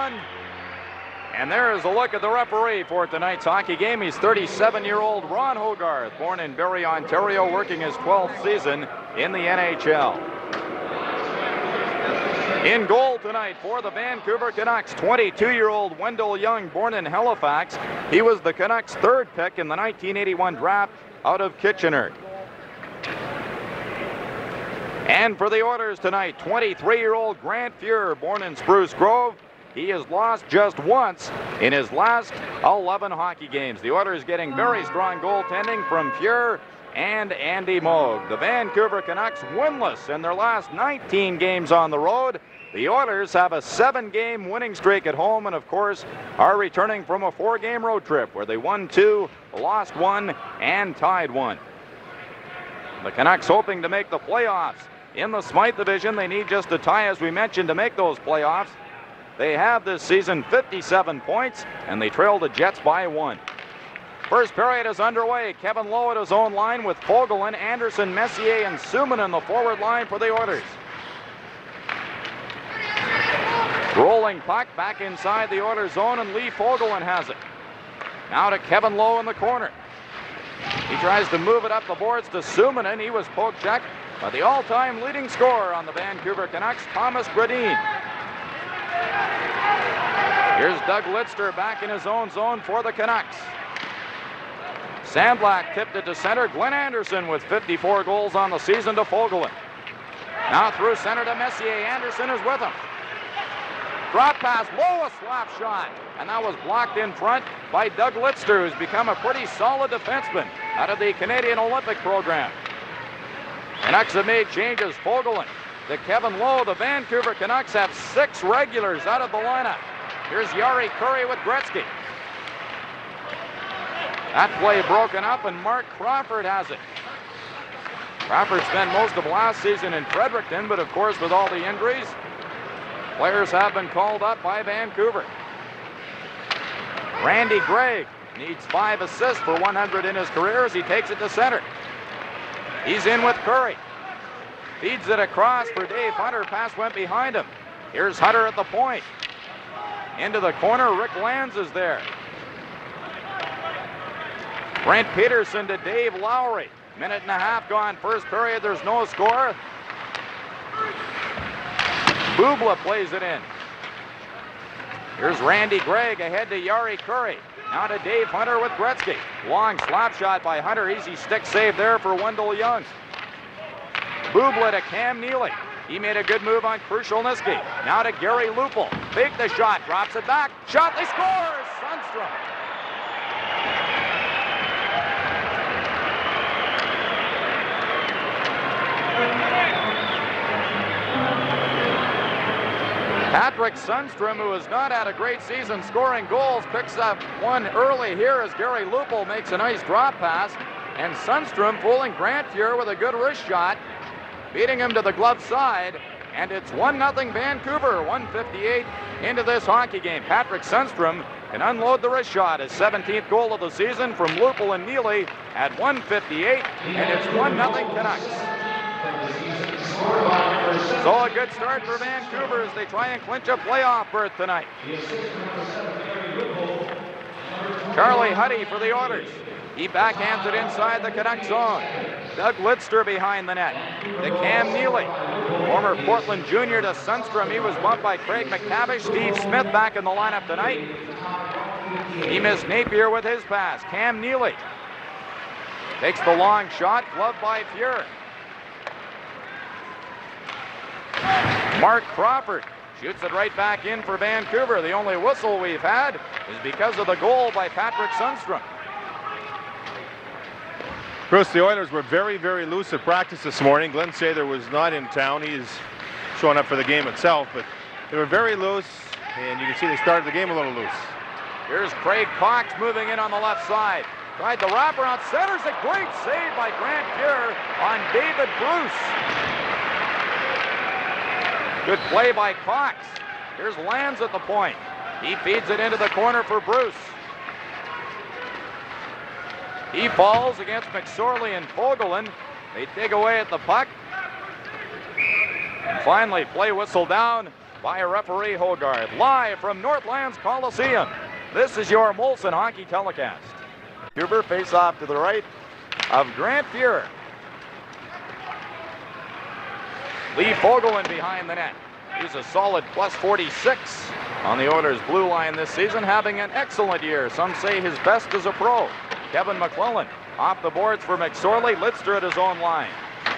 1. And there's a look at the referee for tonight's hockey game. He's 37-year-old Ron Hogarth, born in Barrie, Ontario, working his 12th season in the NHL. In goal tonight for the Vancouver Canucks, 22-year-old Wendell Young, born in Halifax. He was the Canucks' 3rd pick in the 1981 draft out of Kitchener. And for the Oilers tonight, 23-year-old Grant Fuhr, born in Spruce Grove. He has lost just once in his last 11 hockey games. The Oilers getting very strong goaltending from Fuhr and Andy Moog. The Vancouver Canucks winless in their last 19 games on the road. The Oilers have a 7-game winning streak at home and, of course, are returning from a 4-game road trip where they won 2, lost 1, and tied 1. The Canucks hoping to make the playoffs. In the Smythe division, they need just a tie, as we mentioned, to make those playoffs. They have this season 57 points, and they trail the Jets by 1. First period is underway. Kevin Lowe at his own line with Fogelin, Anderson, Messier, and Suman in the forward line for the Oilers. Rolling puck back inside the Oilers zone, and Lee Fogelin has it. Now to Kevin Lowe in the corner. He tries to move it up the boards to Sumanen. He was poke checked by the all-time leading scorer on the Vancouver Canucks, Thomas Gradin. Here's Doug Lidster back in his own zone for the Canucks. Sandblack tipped it to center. Glenn Anderson with 54 goals on the season to Fogelin. Now through center to Messier. Anderson is with him. Drop pass, Lowe, a slap shot. And that was blocked in front by Doug Lidster, who's become a pretty solid defenseman out of the Canadian Olympic program. Canucks have made changes. Fogelin to Kevin Lowe. The Vancouver Canucks have 6 regulars out of the lineup. Here's Yari Curry with Gretzky. That play broken up, and Mark Crawford has it. Crawford spent most of last season in Fredericton, but of course with all the injuries, players have been called up by Vancouver. Randy Gregg needs 5 assists for 100 in his career as he takes it to center. He's in with Curry. Feeds it across for Dave Hunter. Pass went behind him. Here's Hunter at the point. Into the corner, Rick Lanz is there. Brent Peterson to Dave Lowry. Minute and a half gone. First period, there's no score. Bubla plays it in. Here's Randy Gregg ahead to Yari Curry. Now to Dave Hunter with Gretzky. Long slap shot by Hunter. Easy stick save there for Wendell Young. Bubla to Cam Neely. He made a good move on Krushelnyski. Now to Gary Lupel. Fake the shot, drops it back. Shot, they score! Sundstrom. Patrick Sundstrom, who has not had a great season scoring goals, picks up one early here as Gary Lupel makes a nice drop pass. And Sundstrom fooling Grant Fuhr with a good wrist shot, beating him to the glove side. And it's 1-0 Vancouver, 1:58 into this hockey game. Patrick Sundstrom can unload the wrist shot, his 17th goal of the season from Lupel and Neely at 1:58, and it's 1-0 Canucks. So a good start for Vancouver as they try and clinch a playoff berth tonight. Charlie Huddy for the Oilers. He backhands it inside the Canucks zone. Doug Lidster behind the net to Cam Neely. Former Portland junior to Sundstrom. He was bumped by Craig McTavish. Steve Smith back in the lineup tonight. He missed Napier with his pass. Cam Neely takes the long shot, gloved by Fuhr. Mark Crawford shoots it right back in for Vancouver. The only whistle we've had is because of the goal by Patrick Sundstrom. Bruce, the Oilers were very, very loose at practice this morning. Glenn Sather was not in town. He's showing up for the game itself, but they were very loose, and you can see they started the game a little loose. Here's Craig Cox moving in on the left side. Tried the wraparound, centers a great save by Grant Fuhr on David Bruce. Good play by Cox. Here's Lanz at the point. He feeds it into the corner for Bruce. He falls against McSorley and Fogelin. They dig away at the puck. And finally, play whistle down by referee Hogard. Live from Northlands Coliseum, this is your Molson Hockey telecast. Huber face off to the right of Grant Fuhr. Lee Fogelin behind the net. He's a solid plus 46 on the Oilers' blue line this season, having an excellent year. Some say his best as a pro. Kevin McClellan off the boards for McSorley. Lidster at his own line.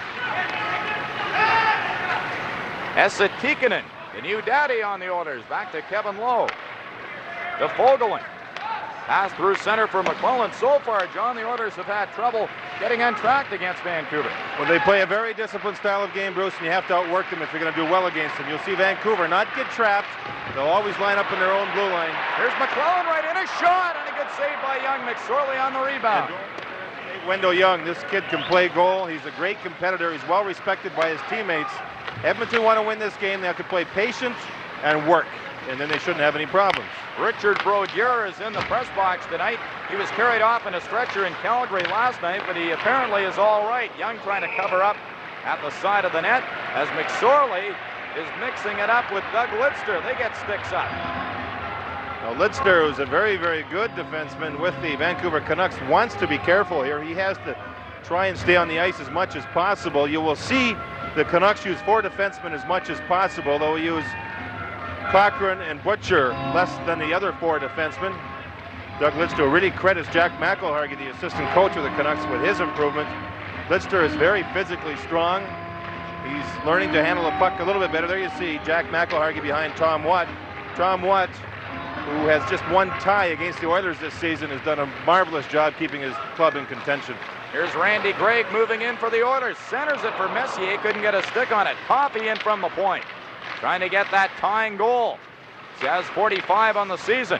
Esa Tikkanen, the new daddy on the Oilers, back to Kevin Lowe. To Fogelin. Pass through center for McClellan. So far, John, the Oilers have had trouble getting untracked against Vancouver. Well, they play a very disciplined style of game, Bruce, and you have to outwork them if you're going to do well against them. You'll see Vancouver not get trapped. They'll always line up in their own blue line. Here's McClellan right in, a shot, and a good save by Young. McSorley on the rebound. Wendell Young, this kid can play goal. He's a great competitor. He's well respected by his teammates. Edmonton want to win this game. They have to play patient and work, and then they shouldn't have any problems. Richard Brodeur is in the press box tonight. He was carried off in a stretcher in Calgary last night, but he apparently is all right. Young trying to cover up at the side of the net as McSorley is mixing it up with Doug Lidster. They get sticks up. Now, Lidster, who's a very, very good defenseman with the Vancouver Canucks, wants to be careful here. He has to try and stay on the ice as much as possible. You will see the Canucks use 4 defensemen as much as possible, though we use Cochran and Butcher less than the other 4 defensemen. Doug Lidster really credits Jack McIlhargey, the assistant coach of the Canucks, with his improvement. Lidster is very physically strong. He's learning to handle the puck a little bit better. There you see Jack McIlhargey behind Tom Watt. Tom Watt, who has just 1 tie against the Oilers this season, has done a marvelous job keeping his club in contention. Here's Randy Gregg moving in for the Oilers. Centers it for Messier. Couldn't get a stick on it. Coffey in from the point. Trying to get that tying goal. He has 45 on the season.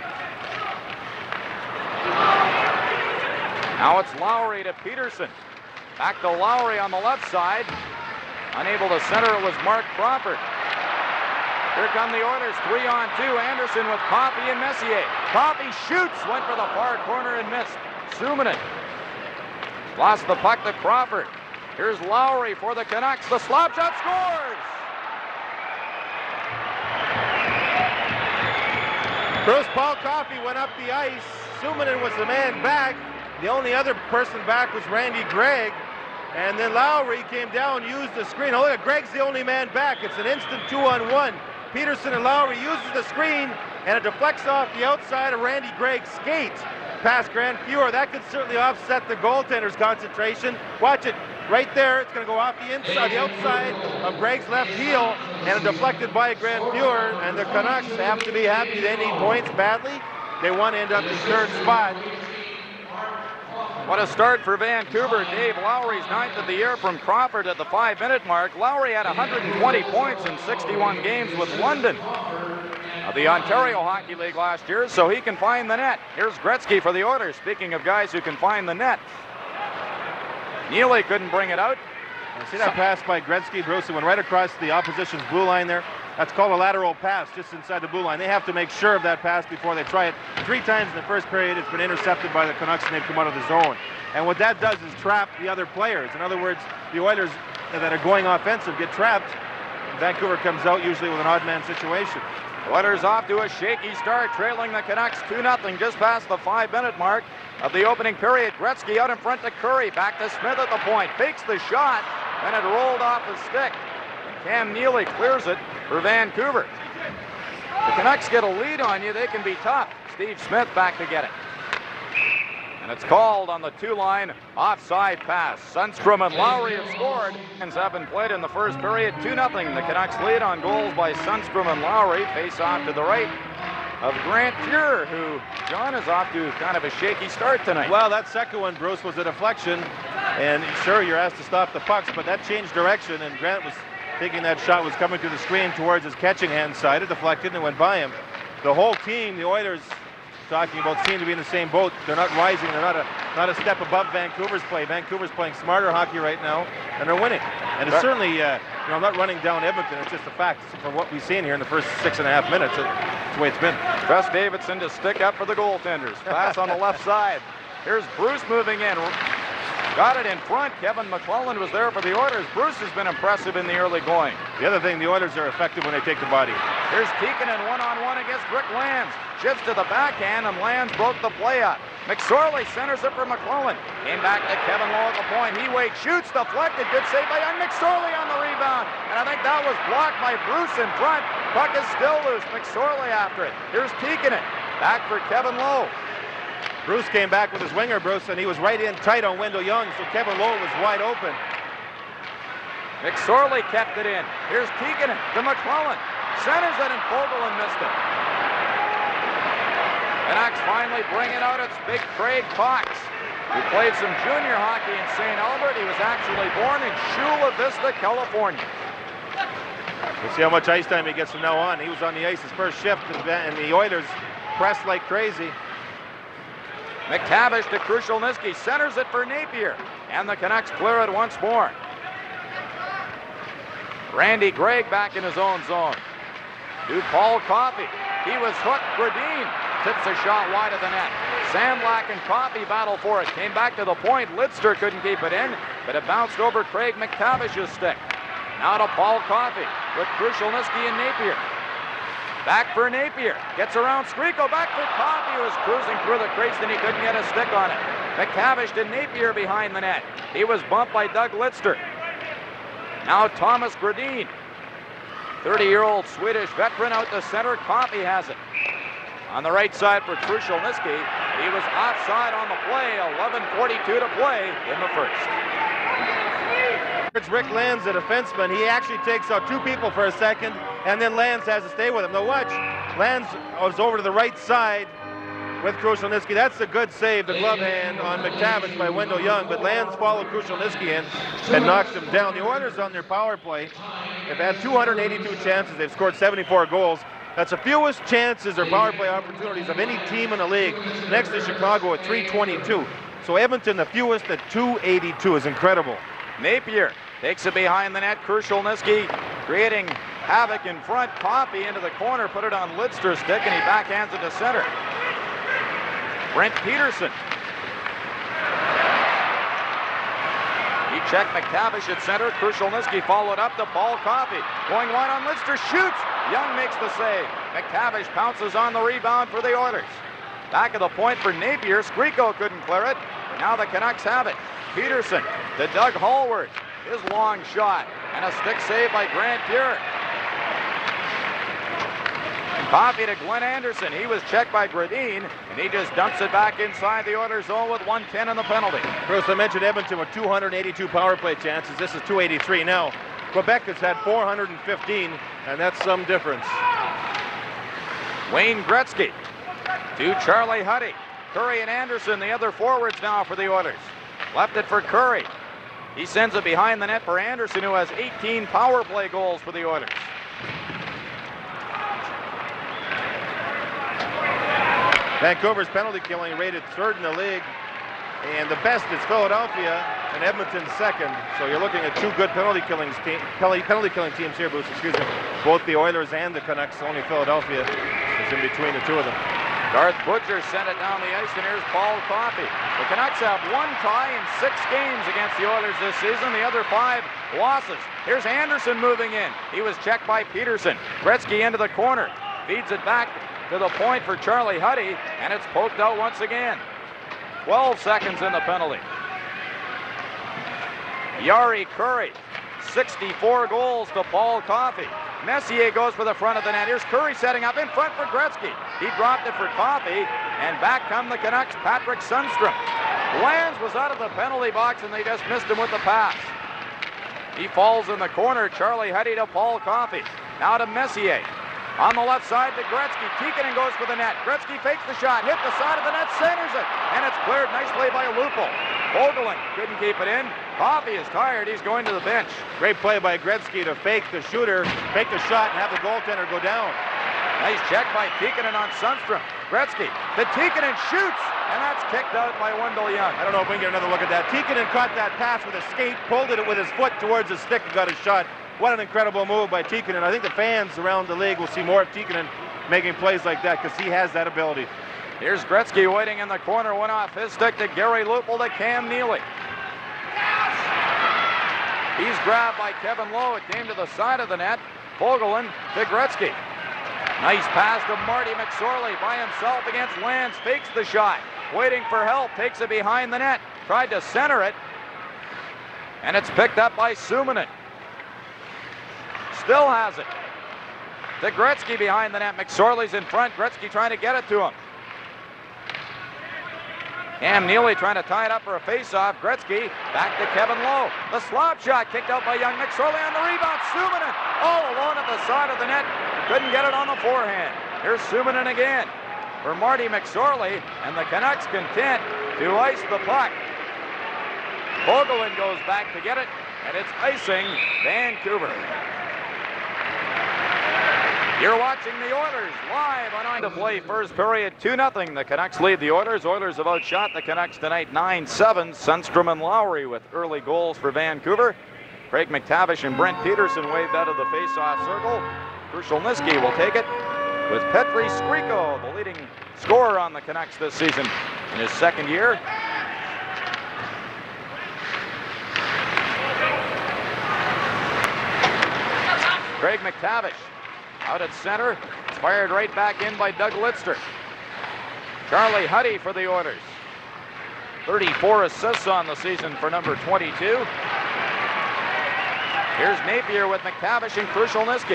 Now it's Lowry to Peterson. Back to Lowry on the left side. Unable to center, it was Mark Crawford. Here come the Oilers, 3-on-2. Anderson with Coffey and Messier. Coffey shoots, went for the far corner and missed. Suominen lost the puck to Crawford. Here's Lowry for the Canucks. The slap shot scores! Bruce, Paul Coffey went up the ice. Suominen was the man back. The only other person back was Randy Gregg. And then Lowry came down, used the screen. Oh, look at Gregg's the only man back. It's an instant 2-on-1. Peterson and Lowry uses the screen, and it deflects off the outside of Randy Gregg's skate past Grant Fuhr. That could certainly offset the goaltender's concentration. Watch it right there. It's going to go off the inside, the outside of Gregg's left heel, and deflected by Grant Fuhr. And the Canucks have to be happy. They need points badly. They want to end up in 3rd spot. What a start for Vancouver. Dave Lowry's 9th of the year from Crawford at the 5-minute mark. Lowry had 120 points in 61 games with London of the Ontario Hockey League last year, so he can find the net. Here's Gretzky for the Oilers. Speaking of guys who can find the net, Neely couldn't bring it out. You see that pass by Gretzky, Bruce? It went right across the opposition's blue line there. That's called a lateral pass, just inside the blue line. They have to make sure of that pass before they try it. 3 times in the first period, it's been intercepted by the Canucks, and they've come out of the zone. And what that does is trap the other players. In other words, the Oilers that are going offensive get trapped. Vancouver comes out usually with an odd man situation. Oilers off to a shaky start, trailing the Canucks 2-0 just past the 5-minute mark of the opening period. Gretzky out in front to Curry, back to Smith at the point, fakes the shot, and it rolled off the stick. And Cam Neely clears it for Vancouver. The Canucks get a lead on you, they can be tough. Steve Smith back to get it. And it's called on the 2-line offside pass. Sundstrom and Lowry have scored. And have been played in the first period, 2-0. The Canucks lead on goals by Sundstrom and Lowry. Face off to the right of Grant Fuhr, who, John, is off to kind of a shaky start tonight. Well, that second one, Bruce, was a deflection. And sure, you're asked to stop the pucks, but that changed direction, and Grant was thinking that shot was coming through the screen towards his catching hand side. It deflected and went by him. The whole team, the Oilers, talking about, seem to be in the same boat. They're not rising. They're not a step above Vancouver's play. Vancouver's playing smarter hockey right now, and they're winning. And it's certainly, I'm not running down Edmonton. It's just a fact from what we've seen here in the first 6.5 minutes. It's the way it's been. Gus Davidson to stick up for the goaltenders. Pass on the left side. Here's Bruce moving in. got it in front. Kevin McClellan was there for the Oilers. Bruce has been impressive in the early going. The other thing, the Oilers are effective when they take the body. Here's Tikkanen one-on-one against Rick Lands. Shifts to the backhand, and Lands broke the play up. McSorley centers it for McClellan. Came back to Kevin Lowe at the point. He waits, shoots, deflected. Good save by Young. McSorley on the rebound. And I think that was blocked by Bruce in front. Puck is still loose. McSorley after it. Here's Tikkanen. Back for Kevin Lowe. Bruce came back with his winger, Bruce, and he was right in tight on Wendell Young, so Kevin Lowe was wide open. McSorley kept it in. Here's Tikkanen to McClellan. Centers it, and Fogelin missed it. Canucks finally bring it out. It's big Craig Cox, who played some junior hockey in St. Albert. He was actually born in Chula Vista, California. We'll see how much ice time he gets from now on. He was on the ice his first shift, and the Oilers pressed like crazy. McTavish to Krushelnyski, centers it for Napier, and the Canucks clear it once more. Randy Gregg back in his own zone. To Paul Coffey. He was hooked. Gradin tips a shot wide of the net. Sandlack and Coffey battle for it. Came back to the point. Lidster couldn't keep it in, but it bounced over Craig McTavish's stick. Now to Paul Coffey with Krushelnyski and Napier. Back for Napier. Gets around Skriko. Back for Coffey, who was cruising through the crease and he couldn't get a stick on it. McTavish to Napier behind the net. He was bumped by Doug Lidster. Now Thomas Gradin. 30-year-old Swedish veteran out the center. Coffey has it. On the right side for Krushelnyski. He was offside on the play. 11:42 to play in the first. It's Rick Lands, a defenseman. He actually takes out two people for a second, and then Lands has to stay with him. Now watch. Lands was over to the right side with Krushelnyski. That's a good save, the glove hand on McTavish by Wendell Young, but Lands followed Krushelnyski in and knocks him down. The Oilers on their power play have had 282 chances. They've scored 74 goals. That's the fewest chances or power play opportunities of any team in the league, next to Chicago at 322. So Edmonton, the fewest at 282, is incredible. Napier takes it behind the net. Krushelnyski creating havoc in front. Coffey into the corner, put it on Lidster's stick, and he backhands it to center. Brent Peterson. He checked McTavish at center. Krushelnyski followed up to Paul Coffey. Going wide on Lidster, shoots. Young makes the save. McTavish pounces on the rebound for the Oilers. Back of the point for Napier. Skriko couldn't clear it. Now the Canucks have it. Peterson to Doug Hallward. His long shot. And a stick save by Grant Fuhr. Coffey to Glenn Anderson. He was checked by Gradin, and he just dumps it back inside the Oilers zone with 1:10 in the penalty. Bruce, I mentioned Edmonton with 282 power play chances. This is 283 now. Quebec has had 415, and that's some difference. Wayne Gretzky to Charlie Huddy. Curry and Anderson, the other forwards now for the Oilers. Left it for Curry. He sends it behind the net for Anderson, who has 18 power play goals for the Oilers. Vancouver's penalty killing rated third in the league, and the best is Philadelphia, and Edmonton second. So you're looking at two good penalty killing teams here, Bruce. Excuse me. Both the Oilers and the Canucks. Only Philadelphia is in between the two of them. Garth Butcher sent it down the ice, and here's Paul Coffey. The Canucks have one tie in 6 games against the Oilers this season. The other 5 losses. Here's Anderson moving in. He was checked by Peterson. Gretzky into the corner. Feeds it back to the point for Charlie Huddy, and it's poked out once again. 12 seconds in the penalty. Jari Kurri, 64 goals to Paul Coffey. Messier goes for the front of the net. Here's Curry setting up in front for Gretzky. He dropped it for Coffey, and back come the Canucks, Patrick Sundstrom. Lands was out of the penalty box, and they just missed him with the pass. He falls in the corner. Charlie Huddy to Paul Coffey. Now to Messier. On the left side to Gretzky. Tikkanen goes for the net. Gretzky fakes the shot, hit the side of the net, centers it, and it's cleared. Nice play by Lupul. Fogelin couldn't keep it in. Coffey is tired. He's going to the bench. Great play by Gretzky to fake the shooter, fake the shot, and have the goaltender go down. Nice check by Tikkanen on Sundstrom. Gretzky. The Tikkanen shoots, and that's kicked out by Wendell Young. I don't know if we can get another look at that. Tikkanen caught that pass with a skate, pulled it with his foot towards his stick, and got his shot. What an incredible move by Tikkanen. I think the fans around the league will see more of Tikkanen making plays like that because he has that ability. Here's Gretzky waiting in the corner. Went off his stick to Gary Lupul to Cam Neely. He's grabbed by Kevin Lowe. It came to the side of the net. Fogelin to Gretzky. Nice pass to Marty McSorley by himself against Lands. Fakes the shot. Waiting for help. Takes it behind the net. Tried to center it. And it's picked up by Suominen. Still has it. To Gretzky behind the net. McSorley's in front. Gretzky trying to get it to him. Cam Neely trying to tie it up for a face-off. Gretzky back to Kevin Lowe. The slap shot kicked out by Young. McSorley on the rebound. Suominen all alone at the side of the net. Couldn't get it on the forehand. Here's Suominen again for Marty McSorley, and the Canucks content to ice the puck. Fogelin goes back to get it, and it's icing Vancouver. You're watching the Oilers live on to play first period 2-0. The Canucks lead the Oilers. Oilers have outshot the Canucks tonight 9-7. Sundstrom and Lowry with early goals for Vancouver. Craig McTavish and Brent Peterson waved out of the face-off circle. Krushelnyski will take it with Petri Skriko, the leading scorer on the Canucks this season in his second year. Craig McTavish out at center. It's fired right back in by Doug Lidster. Charlie Huddy for the Oilers. 34 assists on the season for number 22. Here's Napier with McTavish and Krushelnyski.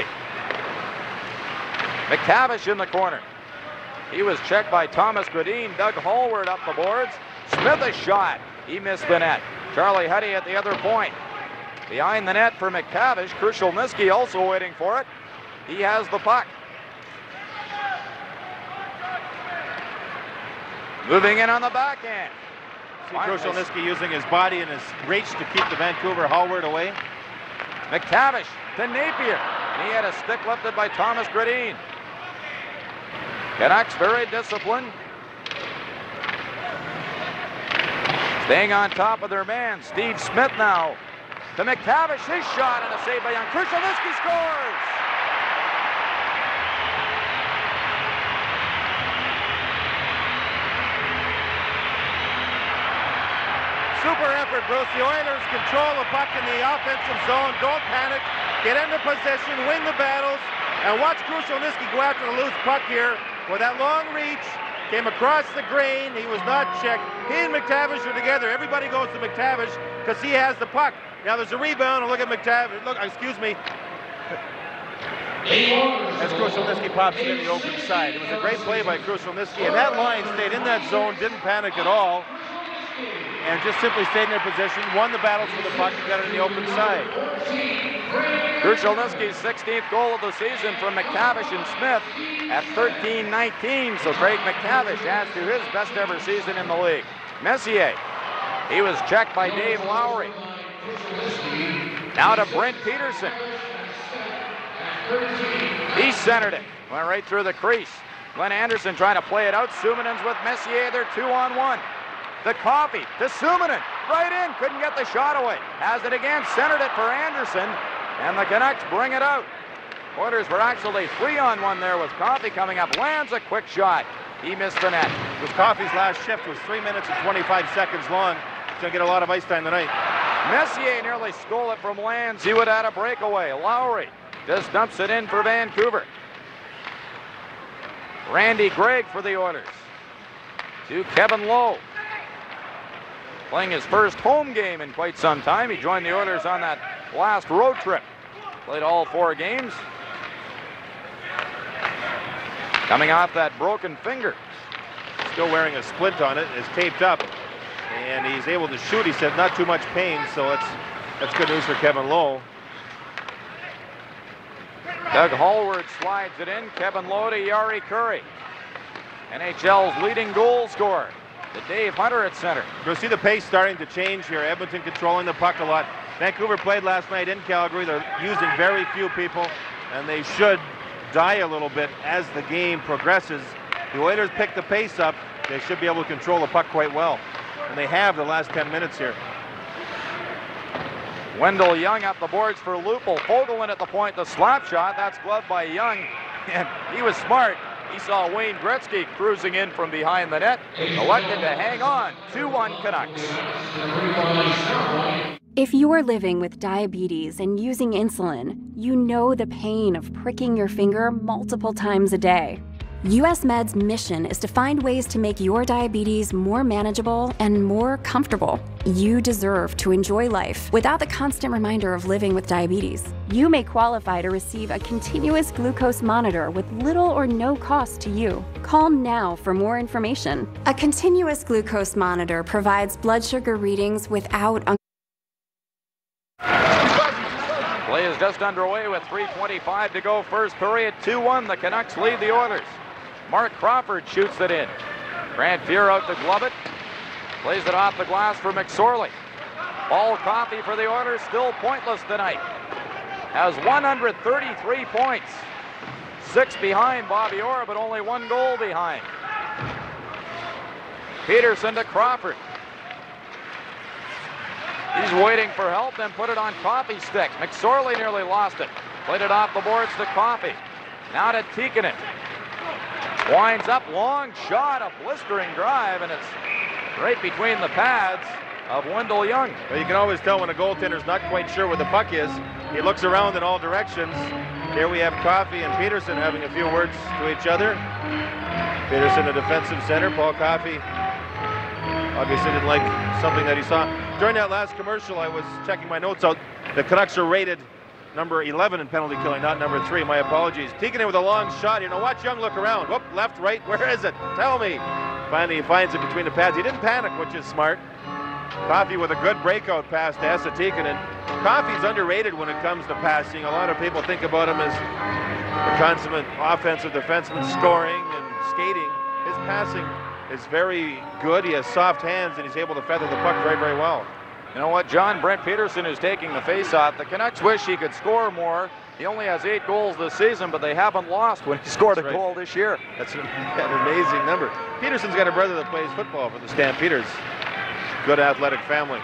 McTavish in the corner. He was checked by Thomas Gradin. Doug Hallward up the boards. Smith a shot. He missed the net. Charlie Huddy at the other point. Behind the net for McTavish. Krushelnyski also waiting for it. He has the puck. Moving in on the backhand. Krushelnyski using his body and his reach to keep the Vancouver Hallward away. McTavish to Napier. And he had a stick lifted by Thomas Gradin. Canucks very disciplined. Staying on top of their man. Steve Smith now to McTavish. His shot and a save by Young. Krushelnyski scores! Super effort, Bruce. The Oilers control the puck in the offensive zone. Don't panic. Get into position. Win the battles. And watch Krushelnyski go after the loose puck here with that long reach. Came across the grain. He was not checked. He and McTavish are together. Everybody goes to McTavish because he has the puck. Now there's a rebound. And look at McTavish. Look, excuse me. As Krushelnyski pops it in the open side. It was a great play by Krushelnyski. And that line stayed in that zone. Didn't panic at all. And just simply stayed in their position, won the battles for the puck, and got it in the open side. Krushelnyski's 16th goal of the season from McTavish and Smith at 13-19. So Craig McTavish adds to his best ever season in the league. Messier, he was checked by Dave Lowry. Now to Brent Peterson. He centered it, went right through the crease. Glenn Anderson trying to play it out. Suominen's with Messier, they're 2-on-1. The Coffey to Suominen, right in, couldn't get the shot away. Has it again, centered it for Anderson, and the Canucks bring it out. Oilers were actually 3-on-1 there with Coffey coming up. Lands a quick shot. He missed the net. Because Coffey's last shift was 3 minutes and 25 seconds long. He's going to get a lot of ice time tonight. Messier nearly stole it from Lands. He would have had a breakaway. Lowry just dumps it in for Vancouver. Randy Gregg for the Oilers. To Kevin Lowe. Playing his first home game in quite some time. He joined the Oilers on that last road trip. Played all 4 games. Coming off that broken finger. Still wearing a splint on it. It's taped up. And he's able to shoot. He said not too much pain. So that's good news for Kevin Lowe. Doug Hallward slides it in. Kevin Lowe to Jari Kurri. NHL's leading goal scorer. To Dave Hunter at center. You'll see the pace starting to change here. Edmonton controlling the puck a lot. Vancouver played last night in Calgary. They're using very few people, and they should die a little bit as the game progresses. The Oilers pick the pace up. They should be able to control the puck quite well, and they have the last 10 minutes here. Wendell Young up the boards for Lupul. Fogelin at the point, the slap shot. That's gloved by Young, and he was smart. He saw Wayne Gretzky cruising in from behind the net. Elected to hang on. 2-1 Canucks. If you're living with diabetes and using insulin, you know the pain of pricking your finger multiple times a day. US Med's mission is to find ways to make your diabetes more manageable and more comfortable. You deserve to enjoy life without the constant reminder of living with diabetes. You may qualify to receive a continuous glucose monitor with little or no cost to you. Call now for more information. A continuous glucose monitor provides blood sugar readings without Play is just underway with 3:25 to go first period. 2-1, the Canucks lead the Oilers. Mark Crawford shoots it in. Grant Fuhr out to glove it. Plays it off the glass for McSorley. Paul Coffey for the Oilers, still pointless tonight. Has 133 points. 6 behind Bobby Orr, but only 1 goal behind. Peterson to Crawford. He's waiting for help, then put it on Coffey's stick. McSorley nearly lost it. Played it off the boards to Coffey. Now to Tikkanen. Winds up, long shot, a blistering drive, and it's right between the pads of Wendell Young. Well, you can always tell when a goaltender's not quite sure where the puck is. He looks around in all directions. Here we have Coffey and Peterson having a few words to each other. Peterson, a defensive center. Paul Coffey obviously didn't like something that he saw. During that last commercial, I was checking my notes out. The Canucks are rated number 11 in penalty killing, not number 3. My apologies. Tikkanen with a long shot. You know, watch Young look around. Whoop, left, right. Where is it? Tell me. Finally, he finds it between the pads. He didn't panic, which is smart. Coffey with a good breakout pass to Esa Tikkanen. Coffey's underrated when it comes to passing. A lot of people think about him as a consummate offensive defenseman, scoring and skating. His passing is very good. He has soft hands, and he's able to feather the puck very, very well. You know what, John? Brent Peterson is taking the face-off. The Canucks wish he could score more. He only has 8 goals this season, but they haven't lost when he scored a goal this year. That's an amazing number. Peterson's got a brother that plays football for the Stampeders. Good athletic family.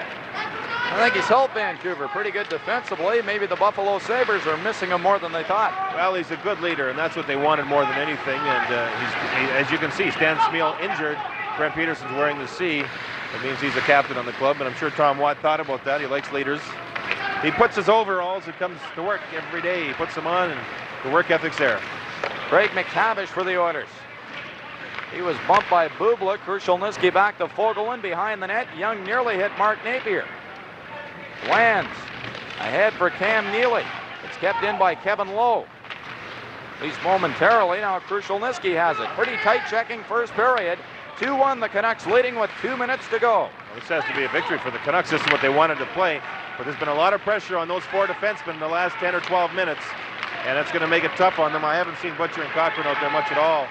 I think he's helped Vancouver pretty good defensively. Maybe the Buffalo Sabres are missing him more than they thought. Well, he's a good leader, and that's what they wanted more than anything. And as you can see, Stan Smeel injured. Brent Peterson's wearing the C. That means he's a captain on the club, and I'm sure Tom Watt thought about that. He likes leaders. He puts his overalls and comes to work every day. He puts them on, and the work ethic's there. Craig McTavish for the Oilers. He was bumped by Bublik. Krushelnyski back to Fogelin behind the net. Young nearly hit Mark Napier. Lands ahead for Cam Neely. It's kept in by Kevin Lowe. At least momentarily. Now Krushelnyski has it. Pretty tight checking first period. 2-1, the Canucks leading with 2 minutes to go. Well, this has to be a victory for the Canucks. This is what they wanted to play. But there's been a lot of pressure on those 4 defensemen in the last 10 or 12 minutes. And that's going to make it tough on them. I haven't seen Butcher and Cochran out there much at all.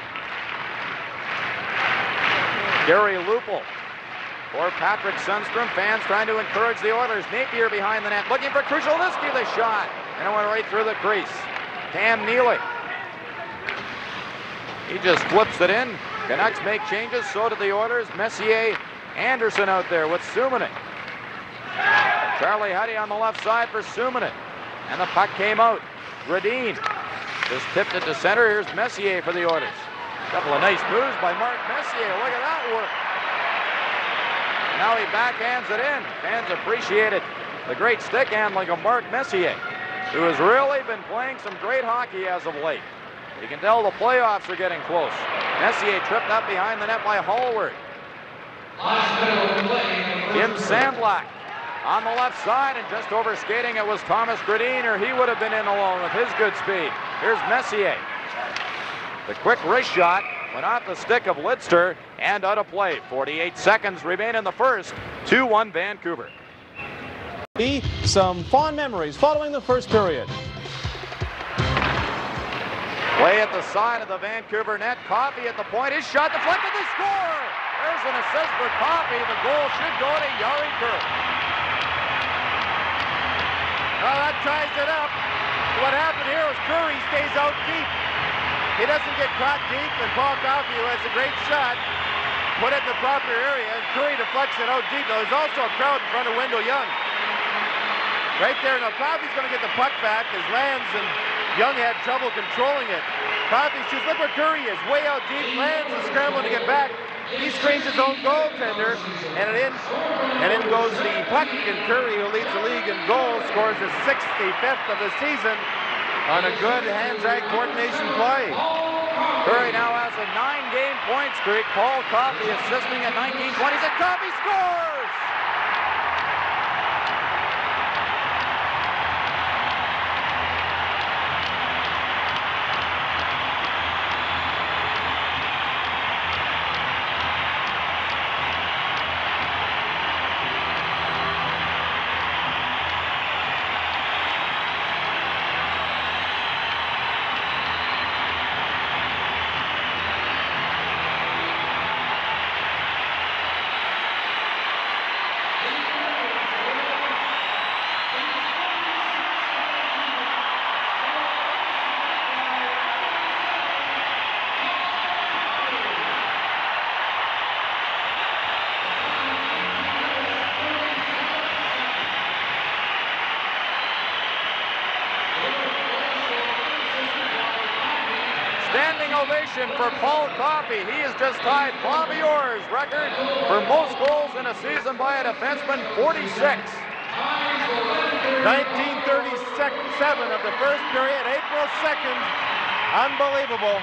Gary Lupel for Patrick Sundstrom. Fans trying to encourage the Oilers. Napier behind the net, looking for Krushelnyski, the shot. And it went right through the crease. Cam Neely. He just flips it in. Canucks make changes, so do the Oilers. Messier, Anderson out there with Suominen. Charlie Huddy on the left side for Suominen. And the puck came out. Gradin just tipped it to center. Here's Messier for the Oilers. A couple of nice moves by Mark Messier. Look at that work. Now he backhands it in. Fans appreciated the great stick handling of Mark Messier, who has really been playing some great hockey as of late. You can tell the playoffs are getting close. Messier tripped up behind the net by Hallward. Tim Sandlak on the left side, and just over skating it was Thomas Gradin, or he would have been in alone with his good speed. Here's Messier. The quick wrist shot went off the stick of Lidster and out of play. 48 seconds remain in the first. 2-1 Vancouver. Some fond memories following the first period. Play at the side of the Vancouver net. Coffey at the point. His shot deflected. They score! There's an assist for Coffey. The goal should go to Jari Kurri. Well, that ties it up. What happened here was Kurri stays out deep. He doesn't get caught deep, and Paul Coffey, who has a great shot, put it in the proper area, and Kurri deflects it out deep. Now, there's also a crowd in front of Wendell Young. Right there. Now, Coffey's going to get the puck back as Lands and Young had trouble controlling it. Coffey shoots. Look where Kurri is. Way out deep. Lands is scrambling to get back. He screens his own goaltender, and in goes the puck, and Curry, who leads the league in goals, scores his 65th of the season on a good hands-eye coordination play. Curry now has a 9-game point streak. Paul Coffey assisting at 19-20s, and Coffey scores! Standing ovation for Paul Coffey. He has just tied Bobby Orr's record for most goals in a season by a defenseman, 46. 1937 of the first period, April 2nd. Unbelievable.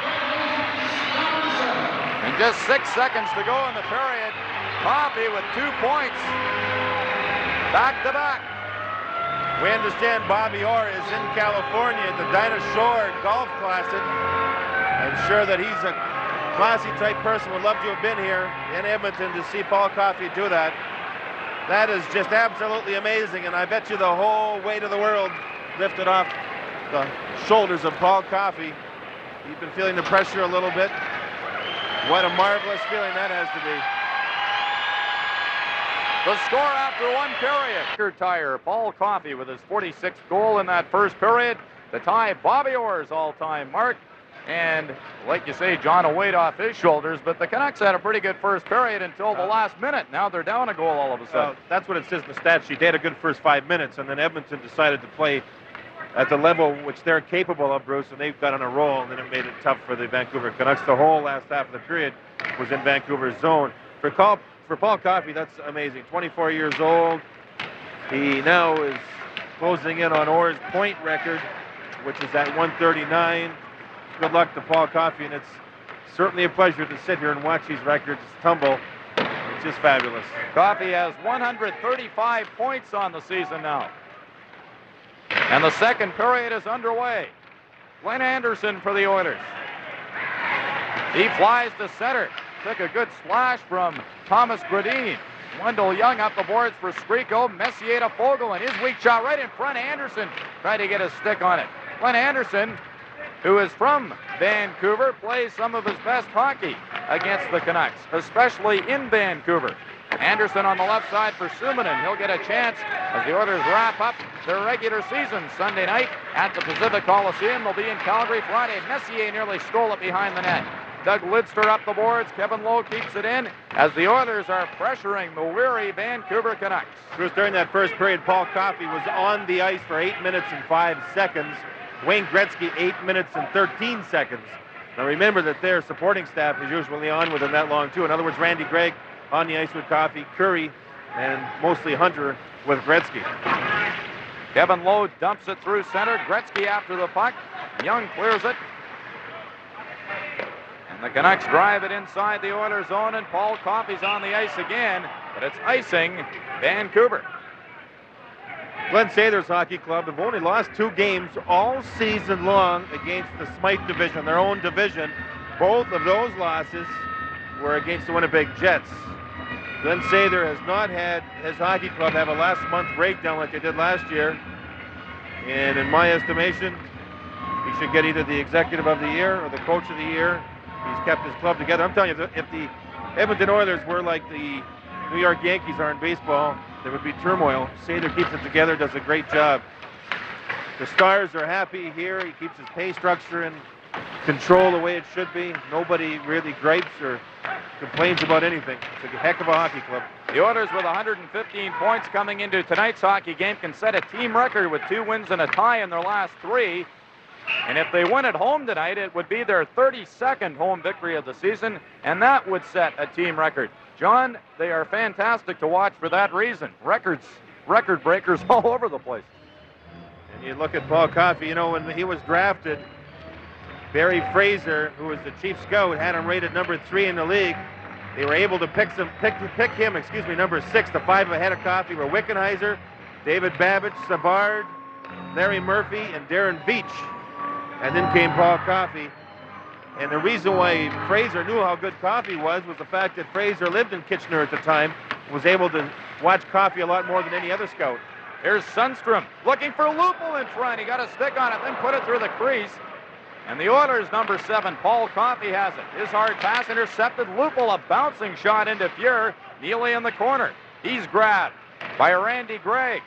And just 6 seconds to go in the period. Coffey with 2 points. Back to back. We understand Bobby Orr is in California at the Dinah Shore Golf Classic. I'm sure that he's a classy type person, would love to have been here in Edmonton to see Paul Coffey do that. That is just absolutely amazing, and I bet you the whole weight of the world lifted off the shoulders of Paul Coffey. He's been feeling the pressure a little bit. What a marvelous feeling that has to be. The score after 1 period. Record tire, Paul Coffey with his 46th goal in that first period to tie Bobby Orr's all-time mark. And like you say, John, a weight off his shoulders, but the Canucks had a pretty good first period until the last minute. Now they're down a goal all of a sudden. That's what it says in the stat sheet. They had a good first 5 minutes, and then Edmonton decided to play at the level which they're capable of, Bruce, and they've got on a roll, and then it made it tough for the Vancouver Canucks. The whole last half of the period was in Vancouver's zone. For Paul Coffey, that's amazing. 24 years old. He now is closing in on Orr's point record, which is at 139. Good luck to Paul Coffey, and it's certainly a pleasure to sit here and watch these records tumble. It's just fabulous. Coffey has 135 points on the season now. And the second period is underway. Glenn Anderson for the Oilers. He flies to center. Took a good slash from Thomas Gradin. Wendell Young up the boards for Skriko. Messier to Fogle, and his weak shot right in front. Anderson tried to get a stick on it. Glenn Anderson, who is from Vancouver, plays some of his best hockey against the Canucks, especially in Vancouver. Anderson on the left side for Suominen. He'll get a chance as the Oilers wrap up their regular season Sunday night at the Pacific Coliseum. They'll be in Calgary Friday. Messier nearly stole it behind the net. Doug Lidster up the boards. Kevin Lowe keeps it in as the Oilers are pressuring the weary Vancouver Canucks. Bruce, during that first period, Paul Coffey was on the ice for 8 minutes and 5 seconds. Wayne Gretzky, 8 minutes and 13 seconds. Now remember that their supporting staff is usually on within that long too. In other words, Randy Gregg on the ice with Coffey, Curry, and mostly Hunter with Gretzky. Kevin Lowe dumps it through center. Gretzky after the puck. Young clears it. And the Canucks drive it inside the Oilers zone, and Paul Coffey's on the ice again, but it's icing Vancouver. Glen Sather's Hockey Club have only lost 2 games all season long against the Smythe division, their own division. Both of those losses were against the Winnipeg Jets. Glen Sather has not had his hockey club have a last month breakdown like they did last year. And in my estimation, he should get either the executive of the year or the coach of the year. He's kept his club together. I'm telling you, if the Edmonton Oilers were like the New York Yankees are in baseball, there would be turmoil. Sather keeps it together, does a great job. The Stars are happy here. He keeps his pay structure in control the way it should be. Nobody really gripes or complains about anything. It's a heck of a hockey club. The Oilers with 115 points coming into tonight's hockey game can set a team record with 2 wins and a tie in their last 3. And if they win at home tonight, it would be their 32nd home victory of the season, and that would set a team record. John, they are fantastic to watch for that reason. Record breakers all over the place. And you look at Paul Coffey, you know, when he was drafted, Barry Fraser, who was the chief scout, had him rated number 3 in the league. They were able to pick him, number 6. The 5 ahead of Coffey were Wickenheiser, David Babbage, Savard, Larry Murphy, and Darren Veach. And then came Paul Coffey. And the reason why Fraser knew how good Coffey was the fact that Fraser lived in Kitchener at the time, was able to watch Coffey a lot more than any other scout. Here's Sundstrom looking for Lupul in front. He got a stick on it, then put it through the crease. And the Oilers' number 7, Paul Coffey, has it. His hard pass intercepted. Lupul, a bouncing shot into Fuhr. Neely in the corner. He's grabbed by Randy Gregg.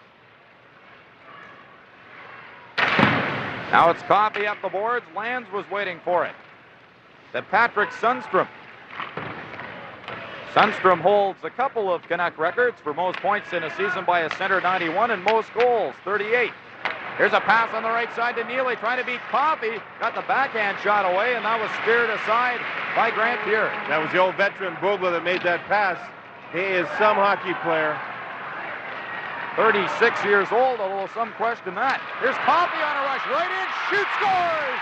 Now it's Coffey up the boards. Lands was waiting for it. To Patrick Sundstrom. Sundstrom holds a couple of Canuck records for most points in a season by a center, 91, and most goals, 38. Here's a pass on the right side to Neely, trying to beat Coffey. Got the backhand shot away, and that was speared aside by Grant Fuhr. That was the old veteran Bogla that made that pass. He is some hockey player. 36 years old, although some question that. Here's Coffey on a rush, right in, shoots, scores!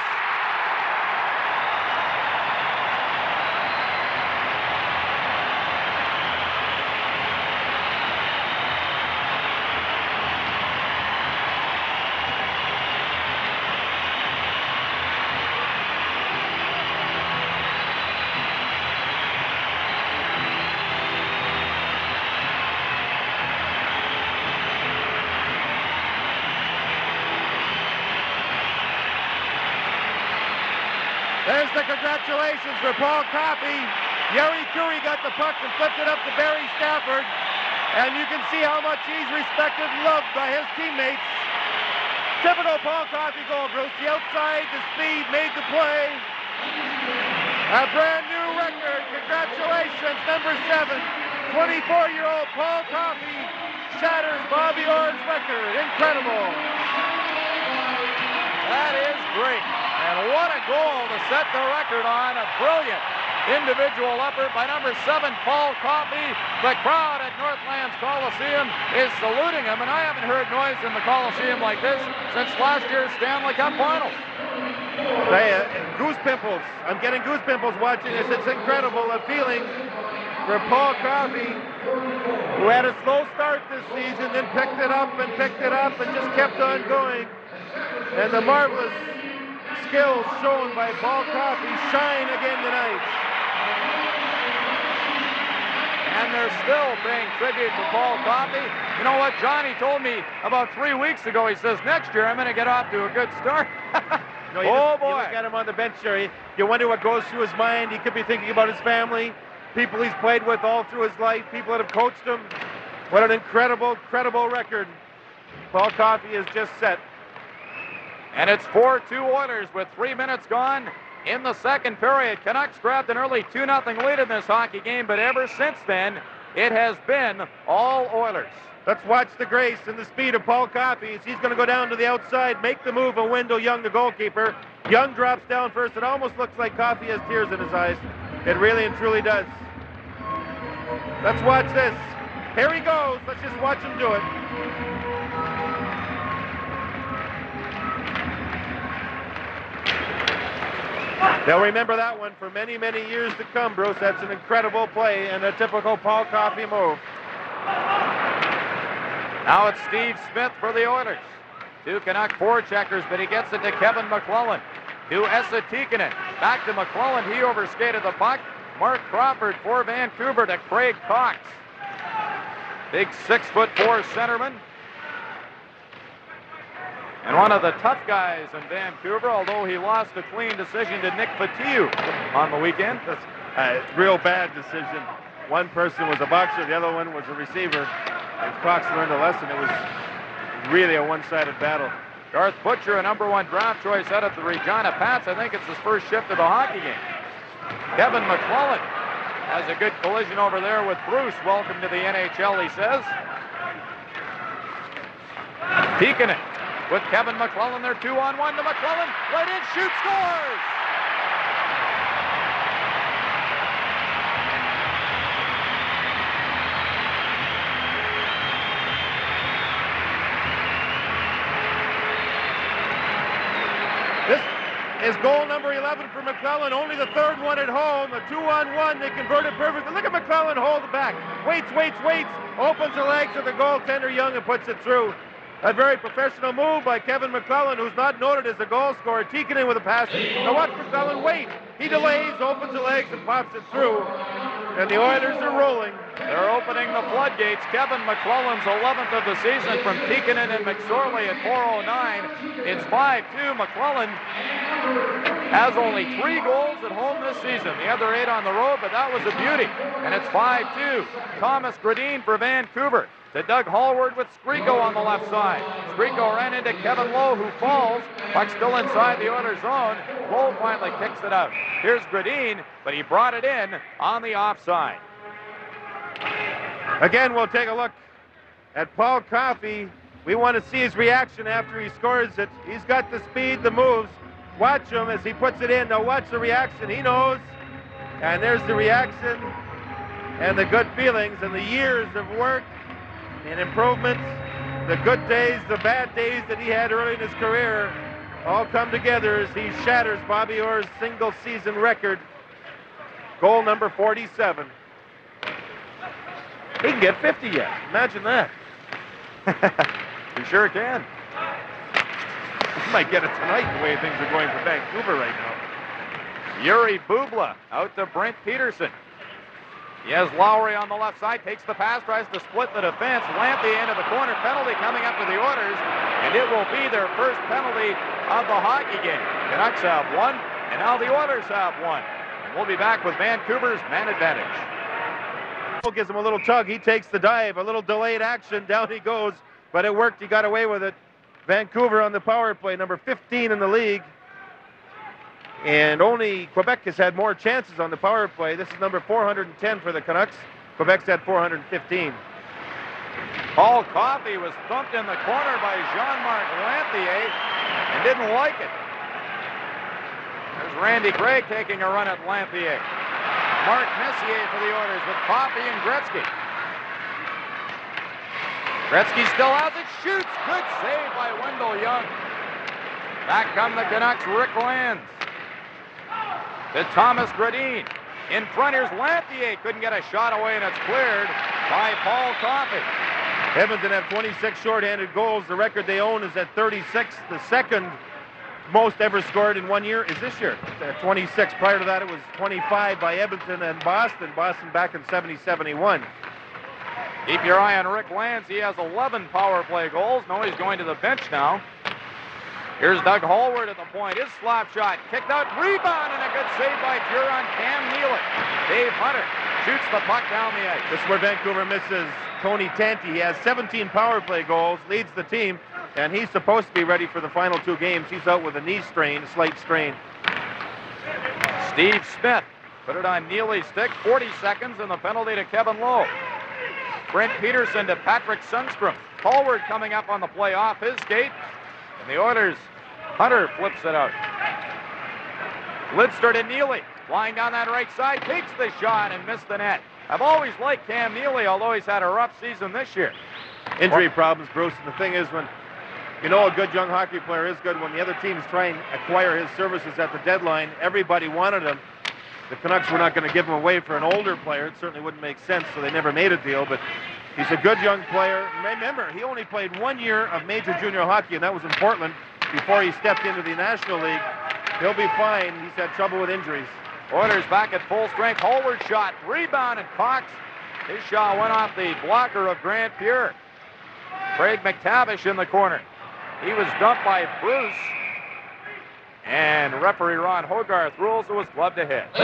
There's the congratulations for Paul Coffey. Yuri Curry got the puck and flipped it up to Barry Stafford. And you can see how much he's respected and loved by his teammates. Typical Paul Coffey goal, Bruce. The outside, the speed, made the play. A brand new record. Congratulations, number 7. 24-year-old Paul Coffey shatters Bobby Orr's record. Incredible. That is great. And what a goal to set the record on. A brilliant individual effort by number 7, Paul Coffey. The crowd at Northlands Coliseum is saluting him, and I haven't heard noise in the Coliseum like this since last year's Stanley Cup Finals. Goose pimples. I'm getting goose pimples watching this. It's incredible. A feeling for Paul Coffey, who had a slow start this season, then picked it up and just kept on going. And the marvelous skills shown by Paul Coffey shine again tonight. And they're still paying tribute to Paul Coffey. You know what Johnny told me about 3 weeks ago? He says, next year I'm going to get off to a good start. Boy. You look at him on the bench there. You wonder what goes through his mind. He could be thinking about his family, people he's played with all through his life, people that have coached him. What an incredible record Paul Coffey has just set. And it's 4-2 Oilers with 3 minutes gone in the second period. Canucks grabbed an early 2-0 lead in this hockey game, but ever since then, it has been all Oilers. Let's watch the grace and the speed of Paul Coffey. He's going to go down to the outside, make the move on Wendell Young, the goalkeeper. Young drops down first. It almost looks like Coffey has tears in his eyes. It really and truly does. Let's watch this. Here he goes. Let's just watch him do it. They'll remember that one for many, many years to come, Bruce. That's an incredible play and a typical Paul Coffey move. Now it's Steve Smith for the Oilers. 2 Canuck forecheckers, but he gets it to Kevin McClellan. To Esa Tikkanen. Back to McClellan. He overskated the puck. Mark Crawford for Vancouver to Craig Cox. Big 6'4" centerman. And one of the tough guys in Vancouver, although he lost a clean decision to Nick Fatiu on the weekend. That's a real bad decision. One person was a boxer, the other one was a receiver. And Cox learned a lesson. It was really a one-sided battle. Garth Butcher, a number 1 draft choice out of the Regina Pats. I think it's his first shift of the hockey game. Kevin McClellan has a good collision over there with Bruce. Welcome to the NHL, he says. Tikkanen with Kevin McClellan. They're 2-on-1 to McClellan. Right in, shoots, scores! This is goal number 11 for McClellan. Only the third one at home. A 2-on-1. They converted perfectly. Look at McClellan hold it back. Waits. Opens the legs of the goaltender Young and puts it through. A very professional move by Kevin McClellan, who's not noted as a goal scorer. Tikkanen with a pass. Now watch McClellan wait. He delays, opens the legs, and pops it through. And the Oilers are rolling. They're opening the floodgates. Kevin McClellan's 11th of the season from Tikkanen and McSorley at 4:09. It's 5-2. McClellan has only 3 goals at home this season. The other 8 on the road, but that was a beauty. And it's 5-2. Thomas Gradin for Vancouver. To Doug Hallward with Skriko on the left side. Skriko ran into Kevin Lowe, who falls. Puck still inside the Oilers' zone. Lowe finally kicks it out. Here's Gradin, but he brought it in on the offside. Again, we'll take a look at Paul Coffey. We want to see his reaction after he scores it. He's got the speed, the moves. Watch him as he puts it in. Now watch the reaction. He knows. And there's the reaction and the good feelings and the years of work and improvements, the good days, the bad days that he had early in his career, all come together as he shatters Bobby Orr's single-season record. Goal number 47. He can get 50 yet. Imagine that. He sure can. He might get it tonight the way things are going for Vancouver right now. Yuri Bubla out to Brent Peterson. He has Lowry on the left side, takes the pass, tries to split the defense. Lampy into the corner, penalty coming up to the Oilers, and it will be their first penalty of the hockey game. Canucks have 1, and now the Oilers have 1. And we'll be back with Vancouver's man advantage. Gives him a little tug. He takes the dive, a little delayed action. Down he goes, but it worked. He got away with it. Vancouver on the power play, number 15 in the league. And only Quebec has had more chances on the power play. This is number 410 for the Canucks. Quebec's had 415. Paul Coffey was thumped in the corner by Jean-Marc Lanthier and didn't like it. There's Randy Gregg taking a run at Lanthier. Mark Messier for the Oilers with Coffey and Gretzky. Gretzky still has it, shoots. Good save by Wendell Young. Back come the Canucks, Rick Lands. To Thomas Gradin. In front, here's Lanthier. Couldn't get a shot away, and it's cleared by Paul Coffey. Edmonton have 26 shorthanded goals. The record they own is at 36. The second most ever scored in 1 year is this year at 26. Prior to that, it was 25 by Edmonton and Boston. Boston back in 70-71. Keep your eye on Rick Lands. He has 11 power play goals. No, he's going to the bench now. Here's Doug Hallward at the point. His slap shot kicked out, rebound, and a good save by Huron Cam Neely. Dave Hunter shoots the puck down the ice. This is where Vancouver misses Tony Tanti. He has 17 power play goals, leads the team, and he's supposed to be ready for the final 2 games. He's out with a knee strain, a slight strain. Steve Smith put it on Neely's stick. 40 seconds and the penalty to Kevin Lowe. Brent Peterson to Patrick Sundstrom. Hallward coming up on the play off his skate. And the Oilers, Hunter flips it out. Lidster to Neely. Flying down that right side, takes the shot and missed the net. I've always liked Cam Neely, although he's had a rough season this year. Injury problems, Bruce. And the thing is, when you know a good young hockey player is good, when the other teams try and acquire his services at the deadline, everybody wanted him. The Canucks were not going to give him away for an older player. It certainly wouldn't make sense, so they never made a deal. But he's a good young player. Remember, he only played 1 year of major junior hockey, and that was in Portland before he stepped into the National League. He'll be fine. He's had trouble with injuries. Oilers back at full strength. Hallward shot, rebound, and Cox. His shot went off the blocker of Grant Fuhr. Craig McTavish in the corner. He was dumped by Bruce. And referee Ron Hogarth rules it was glove to hit.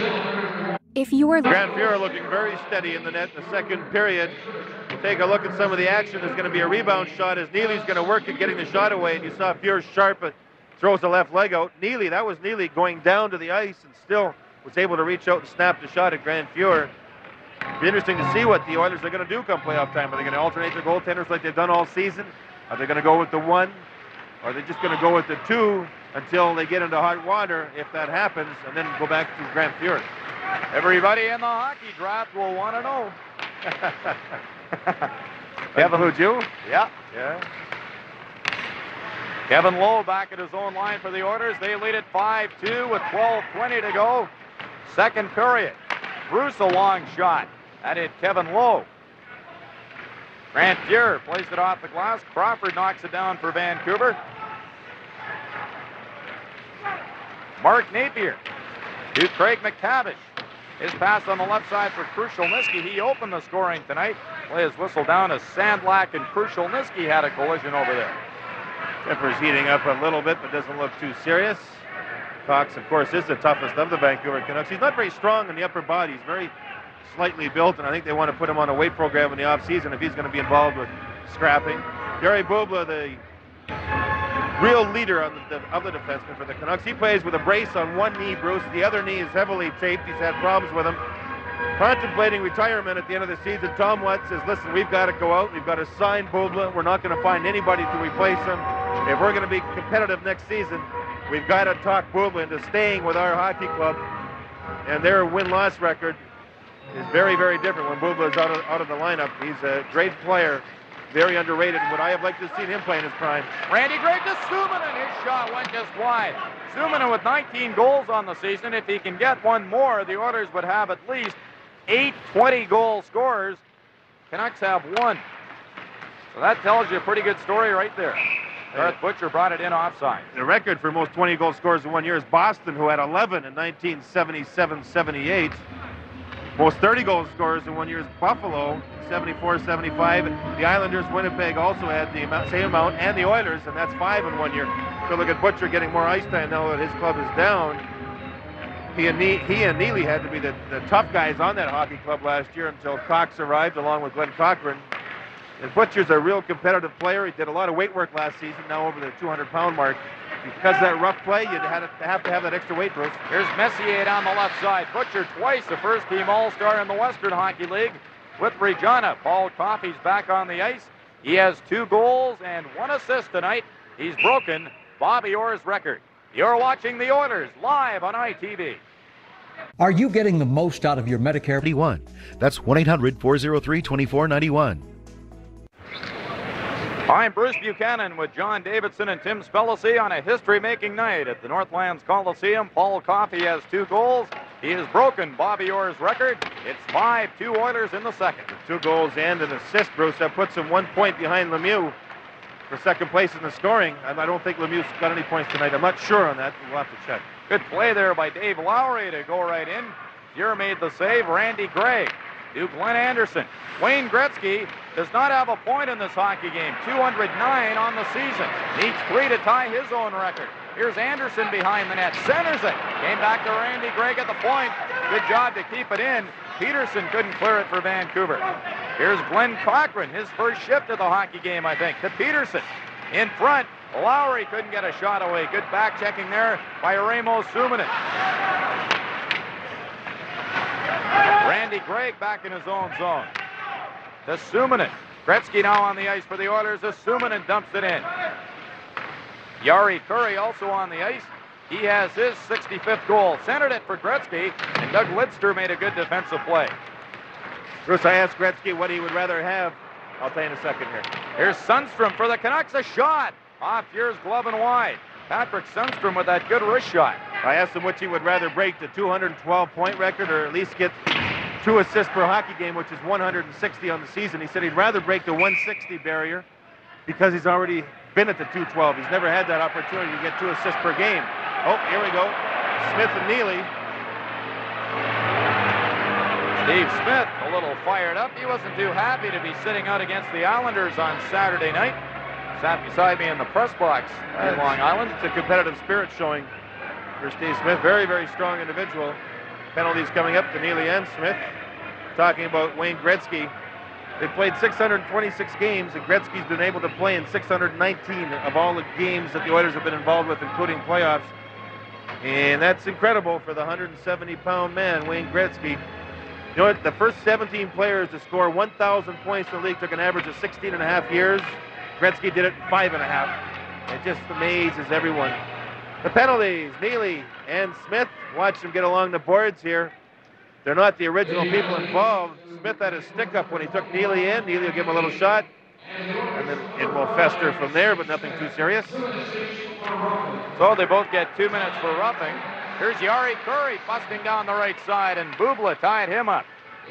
If you are Grant Fuhr looking very steady in the net in the second period. We'll take a look at some of the action. There's going to be a rebound shot as Neely's going to work at getting the shot away. And you saw Fuhr sharp, but throws the left leg out. Neely, that was Neely going down to the ice and still was able to reach out and snap the shot at Grant Fuhr. It'll be interesting to see what the Oilers are going to do come playoff time. Are they going to alternate their goaltenders like they've done all season? Are they going to go with the one? Or are they just going to go with the 2 until they get into hot water, if that happens, and then go back to Grand Fury? Everybody in the hockey draft will want to know. Kevin, include you? Yeah. Yeah. Kevin Lowe back at his own line for the Oilers. They lead it 5-2 with 12:20 to go. Second period. Bruce a long shot. That hit Kevin Lowe. Grant Fuhr plays it off the glass. Crawford knocks it down for Vancouver. Mark Napier to Craig McTavish. His pass on the left side for Krushelnyski. He opened the scoring tonight. Play his whistle down as Sandlak and Krushelnyski had a collision over there. Temper's heating up a little bit, but doesn't look too serious. Cox, of course, is the toughest of the Vancouver Canucks. He's not very strong in the upper body. He's very slightly built, and I think they want to put him on a weight program in the offseason if he's going to be involved with scrapping. Jari Bubla, the real leader of the defenseman for the Canucks. He plays with a brace on one knee, Bruce. The other knee is heavily taped. He's had problems with him. Contemplating retirement at the end of the season. Tom Watt says, listen, we've got to go out. We've got to sign Bubla. We're not going to find anybody to replace him. If we're going to be competitive next season, we've got to talk Bubla into staying with our hockey club. And their win-loss record is very, very different when Bubla is out of the lineup. He's a great player, very underrated. Would I have liked to have seen him play in his prime? Randy Gregg to Suominen. His shot went just wide. Suominen with 19 goals on the season. If he can get one more, the Oilers would have at least 8 20-goal scorers. Canucks have 1. So that tells you a pretty good story right there. Garth Butcher brought it in offside. The record for most 20-goal scorers in 1 year is Boston, who had 11 in 1977-78. Most 30-goal scorers in 1 year is Buffalo, 74-75. The Islanders, Winnipeg also had the same amount, and the Oilers, and that's 5 in 1 year. So look at Butcher getting more ice time now that his club is down. He and Neely had to be the tough guys on that hockey club last year until Cox arrived along with Glenn Cochran. And Butcher's a real competitive player. He did a lot of weight work last season, now over the 200-pound mark. Because of that rough play, you'd have to have that extra weight, Bruce. Here's Messier down the left side. Butcher twice the first-team All-Star in the Western Hockey League with Regina. Paul Coffey's back on the ice. He has 2 goals and 1 assist tonight. He's broken Bobby Orr's record. You're watching the Oilers live on ITV. Are you getting the most out of your Medicare? That's 1-800-403-2491. I'm Bruce Buchanan with John Davidson and Tim Spellacy on a history-making night at the Northlands Coliseum. Paul Coffey has 2 goals. He has broken Bobby Orr's record. It's 5-2 Oilers in the second. 2 goals and an assist, Bruce. That puts him 1 point behind Lemieux for second place in the scoring. I don't think Lemieux's got any points tonight. I'm not sure on that. We'll have to check. Good play there by Dave Lowry to go right in. Fuhr made the save. Randy Gregg to Glenn Anderson. Wayne Gretzky does not have a point in this hockey game. 209 on the season. Needs 3 to tie his own record. Here's Anderson behind the net. Centers it. Came back to Randy Gregg at the point. Good job to keep it in. Peterson couldn't clear it for Vancouver. Here's Glenn Cochran. His first shift of the hockey game, I think, to Peterson. In front. Lowry couldn't get a shot away. Good back checking there by Raimo Suominen. Randy Gregg back in his own zone. To Suominen. Gretzky now on the ice for the Oilers as Suominen dumps it in. Jari Kurri also on the ice. He has his 65th goal. Centered it for Gretzky, and Doug Lidster made a good defensive play. Bruce, I asked Gretzky what he would rather have. I'll tell you in a second here. Here's Sundstrom for the Canucks. A shot off Fuhr's glove and wide. Patrick Sundstrom with that good wrist shot. I asked him which he would rather break, the 212-point record or at least get 2 assists per hockey game, which is 160 on the season. He said he'd rather break the 160 barrier because he's already been at the 212. He's never had that opportunity to get 2 assists per game. Oh, here we go. Smith and Neely. Steve Smith a little fired up. He wasn't too happy to be sitting out against the Islanders on Saturday night. Sat beside me in the press box in Long Island. It's a competitive spirit showing for Steve Smith. Very, very strong individual. Penalties coming up to Neely and Smith. Talking about Wayne Gretzky. They played 626 games, and Gretzky's been able to play in 619 of all the games that the Oilers have been involved with, including playoffs. And that's incredible for the 170-pound man, Wayne Gretzky. You know what? The first 17 players to score 1,000 points in the league took an average of 16 and a half years. Gretzky did it in 5.5. It just amazes everyone. The penalties, Neely and Smith. Watch them get along the boards here. They're not the original people involved. Smith had a stick up when he took Neely in. Neely will give him a little shot. And then it will fester from there, but nothing too serious. So they both get 2 minutes for roughing. Here's Jari Kurri busting down the right side, and Bubla tied him up.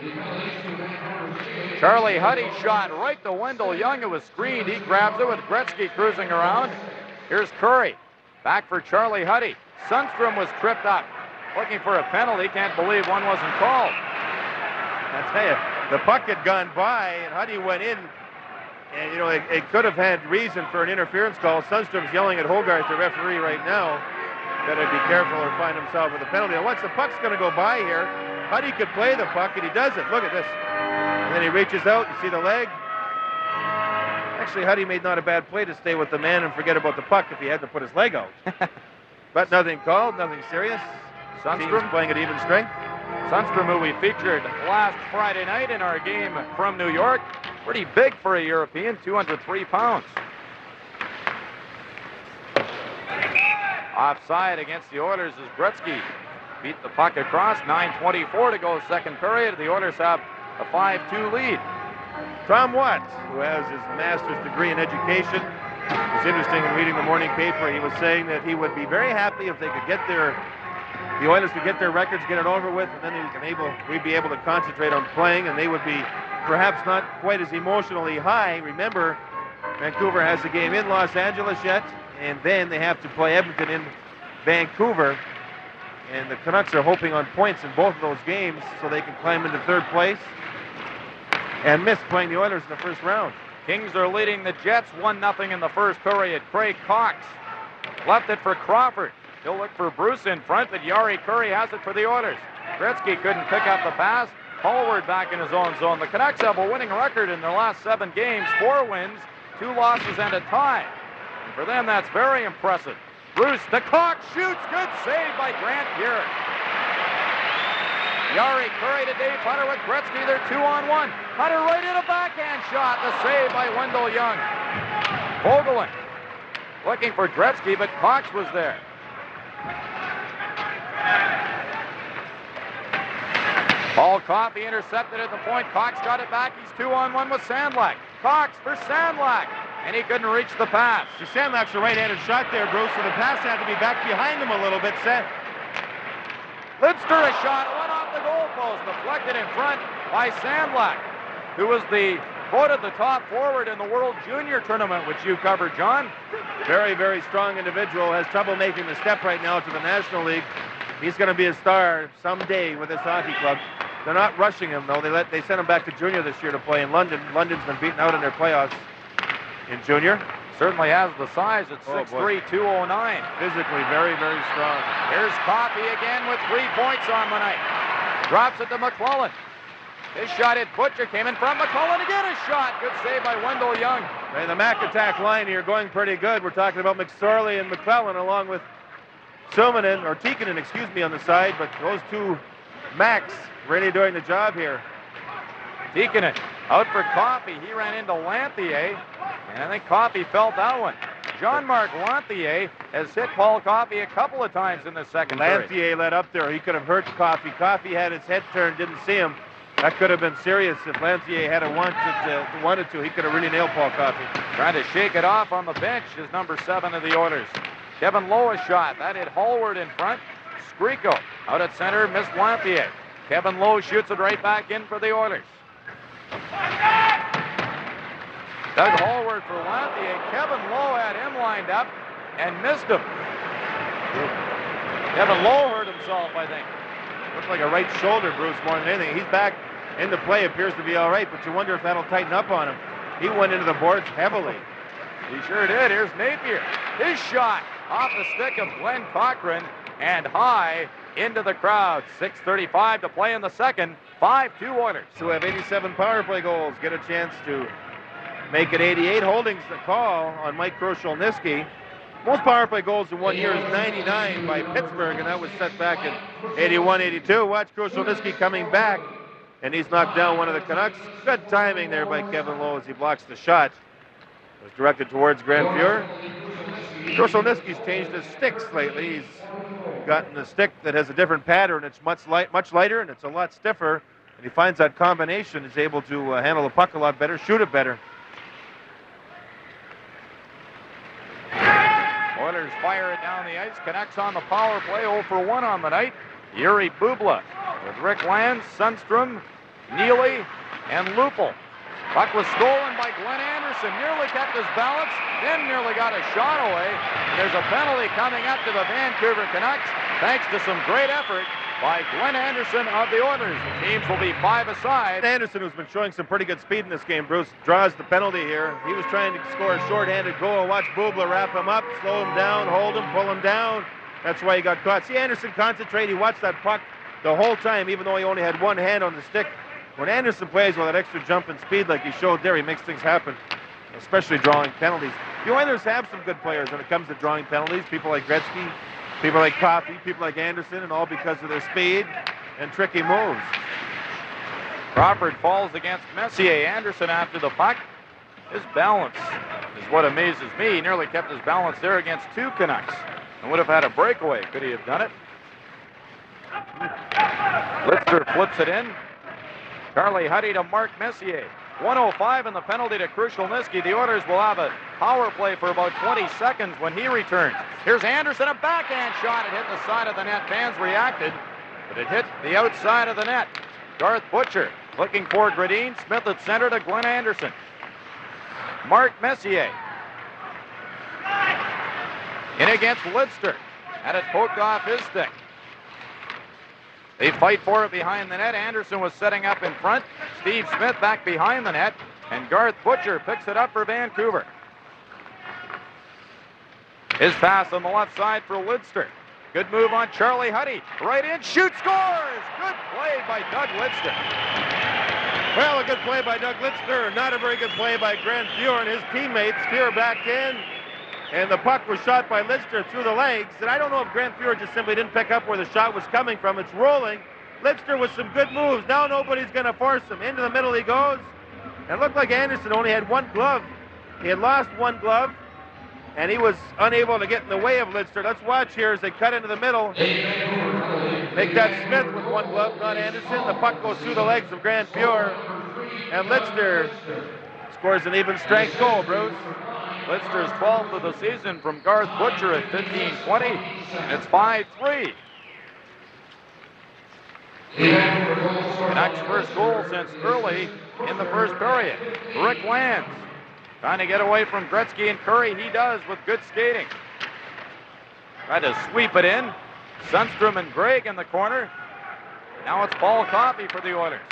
Charlie Huddy shot right to Wendell Young. It was screened. He grabs it with Gretzky cruising around. Here's Kurri. Back for Charlie Huddy. Sundstrom was tripped up. Looking for a penalty. Can't believe one wasn't called. I tell you, the puck had gone by, and Huddy went in. And, you know, it could have had reason for an interference call. Sundstrom's yelling at Hogarth, the referee, right now. Better be careful or find himself with a penalty. And once the puck's going to go by here, Huddy could play the puck, and he doesn't. Look at this. And then he reaches out. You see the leg? Actually, Huddy made not a bad play to stay with the man and forget about the puck if he had to put his leg out. But nothing called, nothing serious. Sundstrom team's playing at even strength. Sundstrom, who we featured last Friday night in our game from New York. Pretty big for a European, 203 pounds. Offside against the Oilers as Gretzky beat the puck across. 9:24 to go second period. The Oilers have a 5-2 lead. Tom Watts, who has his master's degree in education, it was interesting in reading the morning paper. He was saying that he would be very happy if they could get the Oilers could get their records, get it over with, and then we'd be able to concentrate on playing, and they would be perhaps not quite as emotionally high. Remember, Vancouver has a game in Los Angeles yet, and then they have to play Edmonton in Vancouver. And the Canucks are hoping on points in both of those games so they can climb into third place and miss playing the Oilers in the first round. Kings are leading the Jets 1-0 in the first period. Craig Cox left it for Crawford. He'll look for Bruce in front, but Jari Kurri has it for the Oilers. Gretzky couldn't pick up the pass. Hallward back in his own zone. The Canucks have a winning record in their last 7 games, 4 wins, 2 losses, and a tie. And for them, that's very impressive. Bruce, the Cox shoots. Good save by Grant Fuhr. Jari Kurri to Dave Hunter with Gretzky. They're 2-on-1. Hunter right in a backhand shot. The save by Wendell Young. Vogelin looking for Gretzky, but Cox was there. Paul Coffey intercepted at the point. Cox got it back. He's 2-on-1 with Sandlak. Cox for Sandlak, and he couldn't reach the pass. See, Sandlak's a right-handed shot there, Bruce, so the pass had to be back behind him a little bit. Lidster a shot, went off the goalpost, deflected in front by Sandlak, who was voted the top forward in the World Junior Tournament, which you covered, John. Very, very strong individual. Has trouble making the step right now to the National League. He's going to be a star someday with this hockey club. They're not rushing him, though. They sent him back to junior this year to play in London. London's been beaten out in their playoffs in junior. Certainly has the size at 6'3", 209. Physically very, very strong. Here's Coffey again with 3 points on the night. Drops it to McClellan. His shot hit Butcher, came in from McClellan again, a shot. Good save by Wendell Young. And the Mac attack line here going pretty good. We're talking about McSorley and McClellan along with Tikkanen, excuse me, on the side, but those two Macs really doing the job here. Tikkanen out for Coffey. He ran into Lanthier, and I think Coffey felt that one. Jean-Marc Lanthier has hit Paul Coffey a couple of times in the second period. Lanthier led up there. He could have hurt Coffey. Coffey had his head turned, didn't see him. That could have been serious if Lanthier had wanted to. He could have really nailed Paul Coffey. Trying to shake it off on the bench is number 7 of the Oilers. Kevin Lowe a shot. That hit Hallward in front. Skriko out at center, missed Lanthier. Kevin Lowe shoots it right back in for the Oilers. Doug Hallward for Lanthier. Kevin Lowe had him lined up and missed him. Kevin Lowe hurt himself, I think. Looked like a right shoulder, Bruce, more than anything. He's back into play, appears to be all right, but you wonder if that'll tighten up on him. He went into the boards heavily. He sure did. Here's Napier. His shot off the stick of Glenn Cochran and high into the crowd. 6:35 to play in the second. 5-2 Oilers. So we have 87 power play goals. Get a chance to make it 88. Holdings the call on Mike Kroshelnyski. Most power play goals in 1 year is 99 by Pittsburgh, and that was set back in 81-82. Watch Kroshelnyski coming back, and he's knocked down one of the Canucks. Good timing there by Kevin Lowe as he blocks the shot. It was directed towards Grant Fuhr. Krushelnyski's changed his sticks lately. He's gotten a stick that has a different pattern. It's much lighter and it's a lot stiffer. And he finds that combination is able to handle the puck a lot better, shoot it better. Oilers fire it down the ice. Canucks on the power play, 0 for 1 on the night. Yuri Bubla with Rick Land, Sundstrom, Neely, and Lupel. Puck was stolen by Glenn Anderson. Nearly kept his balance, then nearly got a shot away. And there's a penalty coming up to the Vancouver Canucks, thanks to some great effort by Glenn Anderson of the Oilers. The teams will be 5 aside. Anderson, who's been showing some pretty good speed in this game, Bruce, draws the penalty here. He was trying to score a shorthanded goal. Watch Bubla wrap him up, slow him down, hold him, pull him down. That's why he got caught. See Anderson concentrate. He watched that puck the whole time, even though he only had one hand on the stick. When Anderson plays with that extra jump and speed like he showed there, he makes things happen, especially drawing penalties. The Oilers have some good players when it comes to drawing penalties. People like Gretzky, people like Coffey, people like Anderson, and all because of their speed and tricky moves. Crawford falls against Messier. Anderson after the puck. His balance is what amazes me. He nearly kept his balance there against 2 Canucks and would have had a breakaway. Could he have done it? Lister flips it in. Charlie Huddy to Mark Messier. 1:05 and the penalty to Krushelnyski. The Oilers will have a power play for about 20 seconds when he returns. Here's Anderson, a backhand shot. It hit the side of the net. Fans reacted, but it hit the outside of the net. Garth Butcher looking for Gradine. Smith at center to Glenn Anderson. Mark Messier. In against Lister. Had it poked off his stick. They fight for it behind the net. Anderson was setting up in front. Steve Smith back behind the net. And Garth Butcher picks it up for Vancouver. His pass on the left side for Lidster. Good move on Charlie Huddy. Right in, shoot, scores! Good play by Doug Lidster. Well, a good play by Doug Lidster. Not a very good play by Grant Fuhr and his teammates. Fuhr back in. And the puck was shot by Lidster through the legs. And I don't know if Grant Fuhr just simply didn't pick up where the shot was coming from. It's rolling. Lidster with some good moves. Now nobody's going to force him. Into the middle he goes. And it looked like Anderson only had one glove. He had lost one glove. And he was unable to get in the way of Lidster. Let's watch here as they cut into the middle. Make that Smith with one glove, not Anderson. The puck goes through the legs of Grant Fuhr. And Lidster scores an even strength goal, Bruce. Lidster's 12th of the season from Garth Butcher at 15-20. It's 5-3. Canucks' first goal since early in the first period. Rick Lands trying to get away from Gretzky and Curry. He does with good skating. Tried to sweep it in. Sundstrom and Gregg in the corner. Now it's Paul Coffey for the Oilers.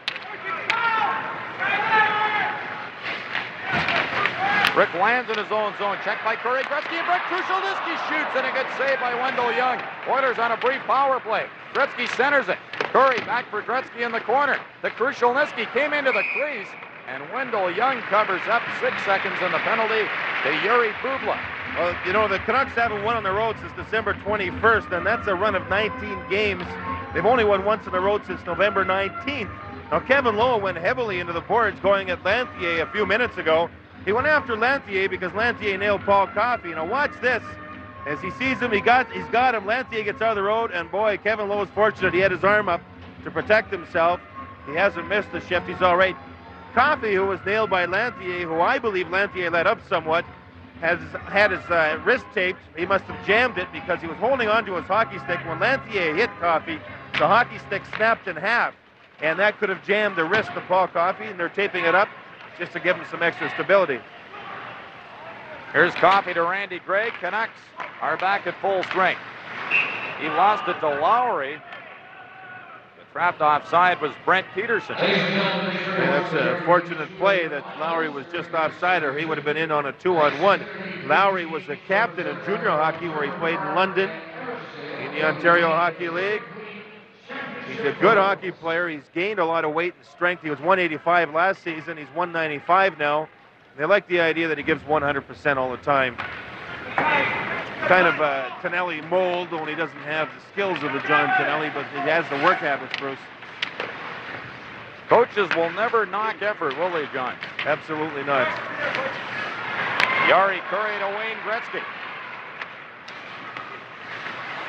Rick lands in his own zone. Checked by Curry. Gretzky and Brett Krushelnyski shoots, and a good save by Wendell Young. Oilers on a brief power play. Gretzky centers it. Curry back for Gretzky in the corner. The Krushelnyski came into the crease, and Wendell Young covers up. 6 seconds in the penalty to Yuri Bubla. Well, you know, the Canucks haven't won on the road since December 21st, and that's a run of 19 games. They've only won once on the road since November 19th. Now, Kevin Lowe went heavily into the boards going at Lanthier a few minutes ago. He went after Lanthier because Lanthier nailed Paul Coffey. Now watch this. As he sees him, he's got him. Lanthier gets out of the road, and boy, Kevin Lowe is fortunate. He had his arm up to protect himself. He hasn't missed the shift. He's all right. Coffey, who was nailed by Lanthier, who I believe Lanthier let up somewhat, has had his wrist taped. He must have jammed it because he was holding onto his hockey stick. When Lanthier hit Coffey, the hockey stick snapped in half, and that could have jammed the wrist of Paul Coffey, and they're taping it up just to give him some extra stability. Here's Coffey to Randy Gregg. Canucks are back at full strength. He lost it to Lowry. The trapped offside was Brent Peterson. Yeah, that's a fortunate play that Lowry was just offside, or he would have been in on a 2-on-1. Lowry was a captain in junior hockey where he played in London in the Ontario Hockey League. He's a good hockey player. He's gained a lot of weight and strength. He was 185 last season. He's 195 now. They like the idea that he gives 100% all the time. Kind of a Tonelli mold, only he doesn't have the skills of the John Tonelli, but he has the work habits, Bruce. Coaches will never knock effort, will they, John? Absolutely not. Jari Kurri to Wayne Gretzky.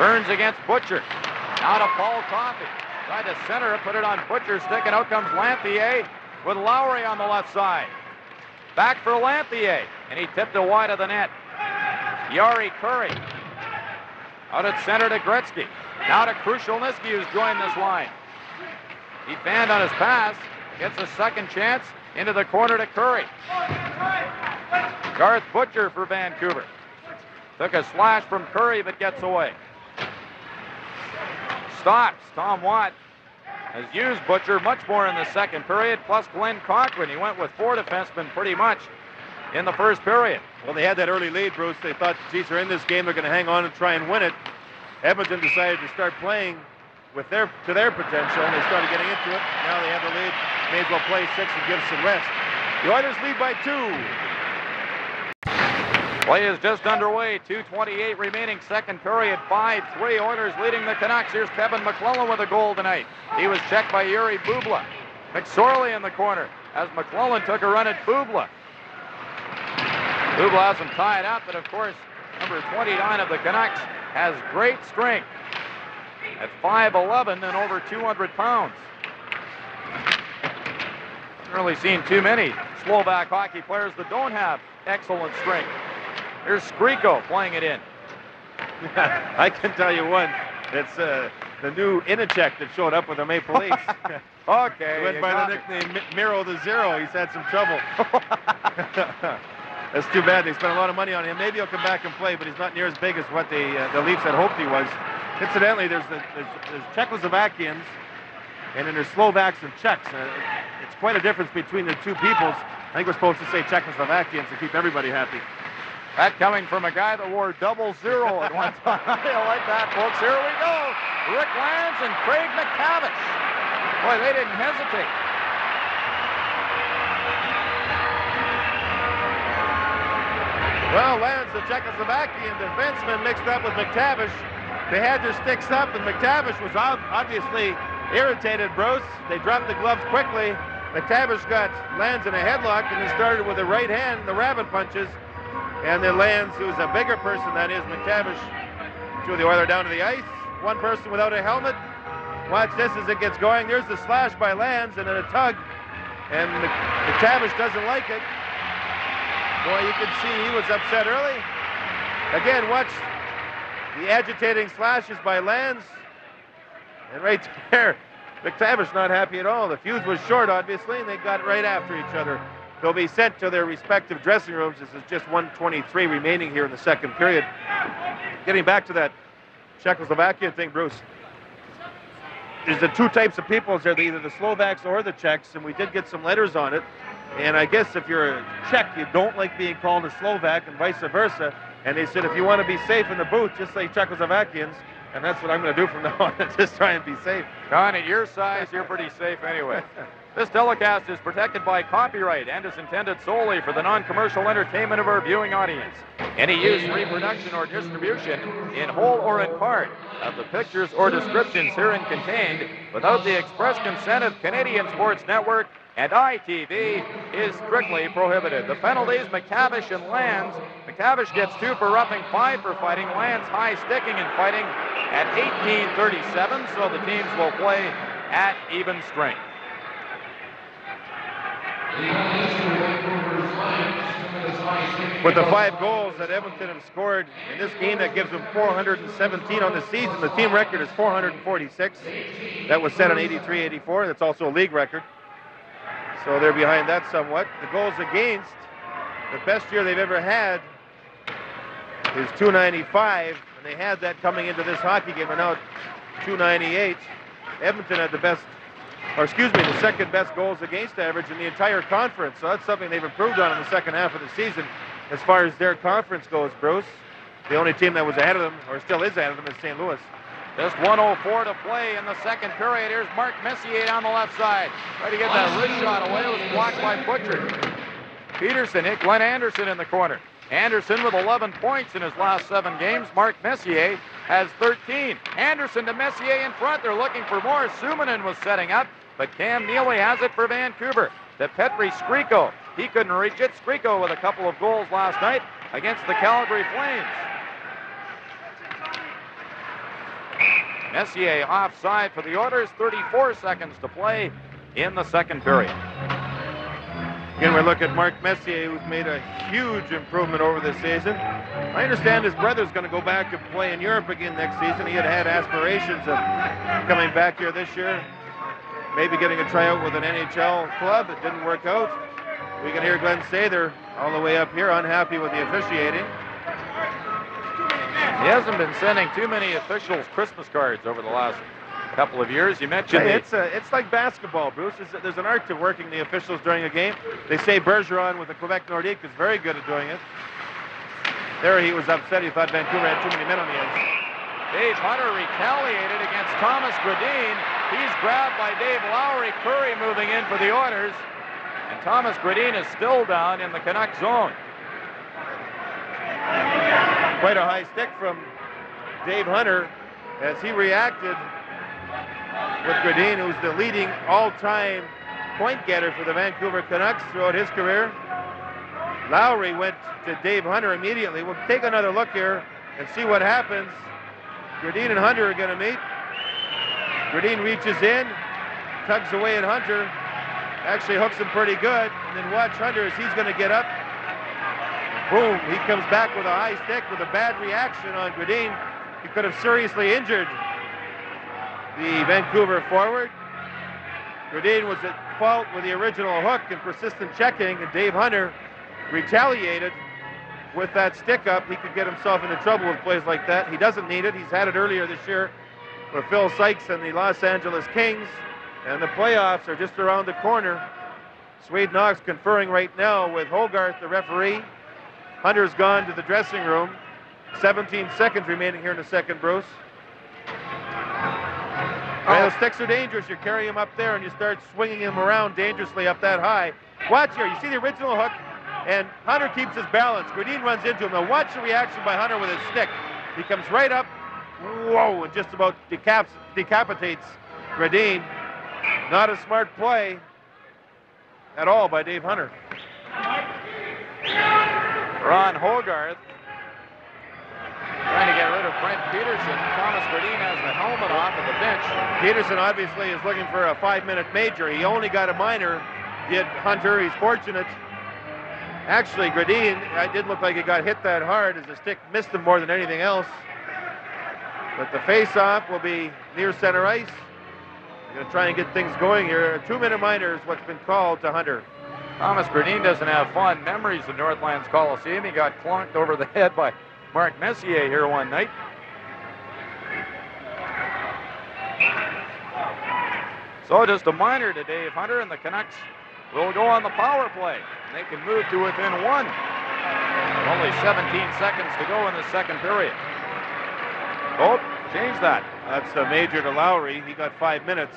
Turns against Butcher. Now to Paul Coffey. Tried to center it, put it on Butcher's stick, and out comes Lanthier with Lowry on the left side. Back for Lanthier, and he tipped it wide of the net. Jari Kurri. Out at center to Gretzky. Now to Krushelnyski, who's joined this line. He fanned on his pass. Gets a second chance into the corner to Kurri. Garth Butcher for Vancouver. Took a slash from Kurri, but gets away. Stops. Tom Watt has used Butcher much more in the second period, plus Glenn Cochran. He went with 4 defensemen pretty much in the first period. Well, they had that early lead, Bruce. They thought, geez, they're in this game. They're going to hang on and try and win it. Edmonton decided to start playing to their potential, and they started getting into it. Now they have the lead. May as well play 6 and give some rest. The Oilers lead by 2. Play is just underway. 2:28 remaining, second period. 5-3. Oilers leading the Canucks. Here's Kevin McClellan with a goal tonight. He was checked by Yuri Bubla. McSorley in the corner as McClellan took a run at Bubla. Bubla has him tied up, but of course, number 29 of the Canucks has great strength at 5'11" and over 200 pounds. Haven't really seen too many Slovak hockey players that don't have excellent strength. Here's Skriko playing it in. I can tell you one. It's the new Inachek that showed up with the Maple Leafs. Okay. He went by the nickname Miro the Zero. He's had some trouble. That's too bad. They spent a lot of money on him. Maybe he'll come back and play, but he's not near as big as what the Leafs had hoped he was. Incidentally, there's Czechoslovakians, and then there's Slovaks and Czechs. It's quite a difference between the two peoples. I think we're supposed to say Czechoslovakians to keep everybody happy. That coming from a guy that wore 00 at one time. I like that, folks. Here we go. Rick Lands and Craig McTavish. Boy, they didn't hesitate. Well, Lands, the Czechoslovakian defenseman, mixed up with McTavish. They had their sticks up, and McTavish was obviously irritated, Bruce. They dropped the gloves quickly. McTavish got Lands in a headlock, and then started with the right hand, the rabbit punches. And then Lands, who's a bigger person, that is McTavish, threw the Oiler down to the ice. One person without a helmet. Watch this as it gets going. There's the slash by Lands, and then a tug. And McTavish doesn't like it. Boy, you can see he was upset early. Again, watch the agitating slashes by Lands. And right there, McTavish not happy at all. The fuse was short, obviously, and they got right after each other. They'll be sent to their respective dressing rooms. This is just 1:23 remaining here in the second period. Getting back to that Czechoslovakian thing, Bruce. There's the two types of people. They're either the Slovaks or the Czechs, and we did get some letters on it. And I guess if you're a Czech, you don't like being called a Slovak and vice versa. And they said, if you want to be safe in the booth, just say Czechoslovakians. And that's what I'm going to do from now on, just try and be safe. Don, at your size, you're pretty safe anyway. This telecast is protected by copyright and is intended solely for the non-commercial entertainment of our viewing audience. Any use, reproduction, or distribution, in whole or in part, of the pictures or descriptions herein contained, without the express consent of Canadian Sports Network and ITV, is strictly prohibited. The penalties, McTavish and Lands. McTavish gets 2 for roughing, 5 for fighting. Lands high sticking and fighting at 18:37, so the teams will play at even strength. With the 5 goals that Edmonton have scored in this game, that gives them 417 on the season. The team record is 446. That was set on 83-84. That's also a league record. So they're behind that somewhat. The goals against, the best year they've ever had is 295, and they had that coming into this hockey game, and now 298. Edmonton had the second best goals against average in the entire conference. So that's something they've improved on in the second half of the season. As far as their conference goes, Bruce, the only team that was ahead of them, or still is ahead of them, is St. Louis. Just 1:04 to play in the second period. Here's Mark Messier on the left side. Trying to get that wrist shot away. It was blocked by Butcher. Peterson hit Glenn Anderson in the corner. Anderson with 11 points in his last 7 games. Mark Messier has 13. Anderson to Messier in front. They're looking for more. Suominen was setting up, but Cam Neely has it for Vancouver. To Petri Skriko. He couldn't reach it. Skriko with a couple of goals last night against the Calgary Flames. Messier offside for the Oilers. 34 seconds to play in the second period. Again, we look at Mark Messier, who's made a huge improvement over this season. I understand his brother's going to go back and play in Europe again next season. He had aspirations of coming back here this year, maybe getting a tryout with an NHL club. It didn't work out. We can hear Glenn Sather all the way up here, unhappy with the officiating. He hasn't been sending too many officials Christmas cards over the last couple of years. You mentioned it's like basketball, Bruce. There's an art to working the officials during a game. They say Bergeron with the Quebec Nordique is very good at doing it. There he was upset. He thought Vancouver had too many men on the ice. Dave Hunter retaliated against Thomas Gradin. He's grabbed by Dave Lowry. Curry moving in for the Oilers. And Thomas Gradin is still down in the Canuck zone. Quite a high stick from Dave Hunter as he reacted with Gradin, who's the leading all-time point getter for the Vancouver Canucks throughout his career. Lowry went to Dave Hunter immediately. We'll take another look here and see what happens. Gradin and Hunter are going to meet. Gradin reaches in, tugs away at Hunter, actually hooks him pretty good, and then watch Hunter as he's going to get up. Boom, he comes back with a high stick with a bad reaction on Gradin. He could have seriously injured the Vancouver forward. Gradin was at fault with the original hook and persistent checking, and Dave Hunter retaliated with that stick up. He could get himself into trouble with plays like that. He doesn't need it. He's had it earlier this year with Phil Sykes and the Los Angeles Kings, and the playoffs are just around the corner. Swede Knox conferring right now with Hogarth, the referee. Hunter's gone to the dressing room. 17 seconds remaining here in the second, Bruce. Well, the sticks are dangerous. You carry him up there and you start swinging him around dangerously up that high. Watch here. You see the original hook, and Hunter keeps his balance. Gradin runs into him. Now watch the reaction by Hunter with his stick. He comes right up, whoa, and just about decapitates Gradin. Not a smart play at all by Dave Hunter. Ron Hogarth trying to get rid of Brent Peterson. Thomas Gradin has the helmet off of the bench. Peterson obviously is looking for a 5-minute major. He only got a minor, did Hunter. He's fortunate. Actually, Gradin, it didn't look like he got hit that hard as the stick missed him more than anything else. But the face-off will be near center ice. They're going to try and get things going here. A 2-minute minor is what's been called to Hunter. Thomas Gradin doesn't have fond memories of Northlands Coliseum. He got clunked over the head by Mark Messier here one night. So just a minor to Dave Hunter, and the Canucks will go on the power play. And they can move to within one. Only 17 seconds to go in the second period. Oh, change that. That's a major to Lowry. He got 5 minutes.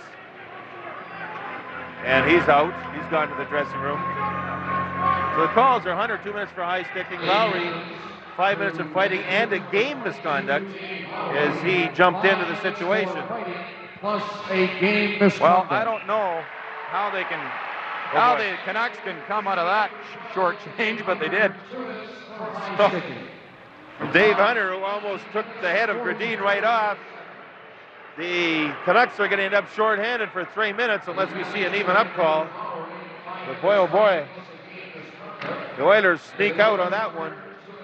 And he's out. He's gone to the dressing room. So the calls are Hunter 2 minutes for high sticking. Lowry 5 minutes of fighting and a game misconduct as he jumped into the situation. Plus a game misconduct. Well, I don't know how they can, how the Canucks can come out of that short change, but they did. So, Dave Hunter, who almost took the head of Gradin right off. The Canucks are going to end up shorthanded for 3 minutes unless we see an even up call. But boy, oh boy, the Oilers sneak out on that one.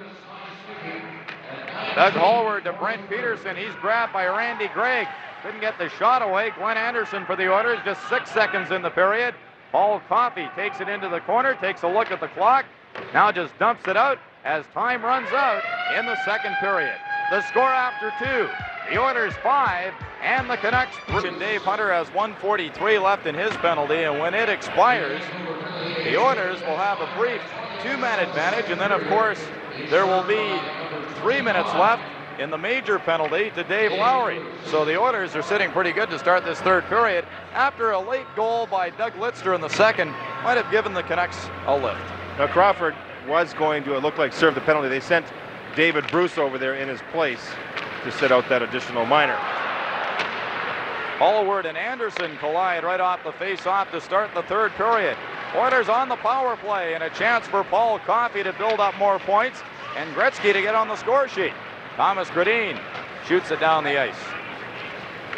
Doug Hallward to Brent Peterson. He's grabbed by Randy Gregg. Couldn't get the shot away. Glenn Anderson for the Oilers. Just 6 seconds in the period. Paul Coffey takes it into the corner, takes a look at the clock. Now just dumps it out as time runs out in the second period. The score after 2. The Oilers 5 and the Canucks 3. And Dave Hunter has 1:43 left in his penalty, and when it expires, the Oilers will have a brief 2-man advantage, and then of course there will be 3 minutes left in the major penalty to Dave Lowry. So the Oilers are sitting pretty good to start this third period after a late goal by Doug Litster in the second might have given the Canucks a lift. Now Crawford was going to, it looked like, serve the penalty. They sent David Bruce over there in his place to sit out that additional minor. Hallward and Anderson collide right off the face-off to start the third period. Oilers on the power play, and a chance for Paul Coffey to build up more points and Gretzky to get on the score sheet. Thomas Gradin shoots it down the ice.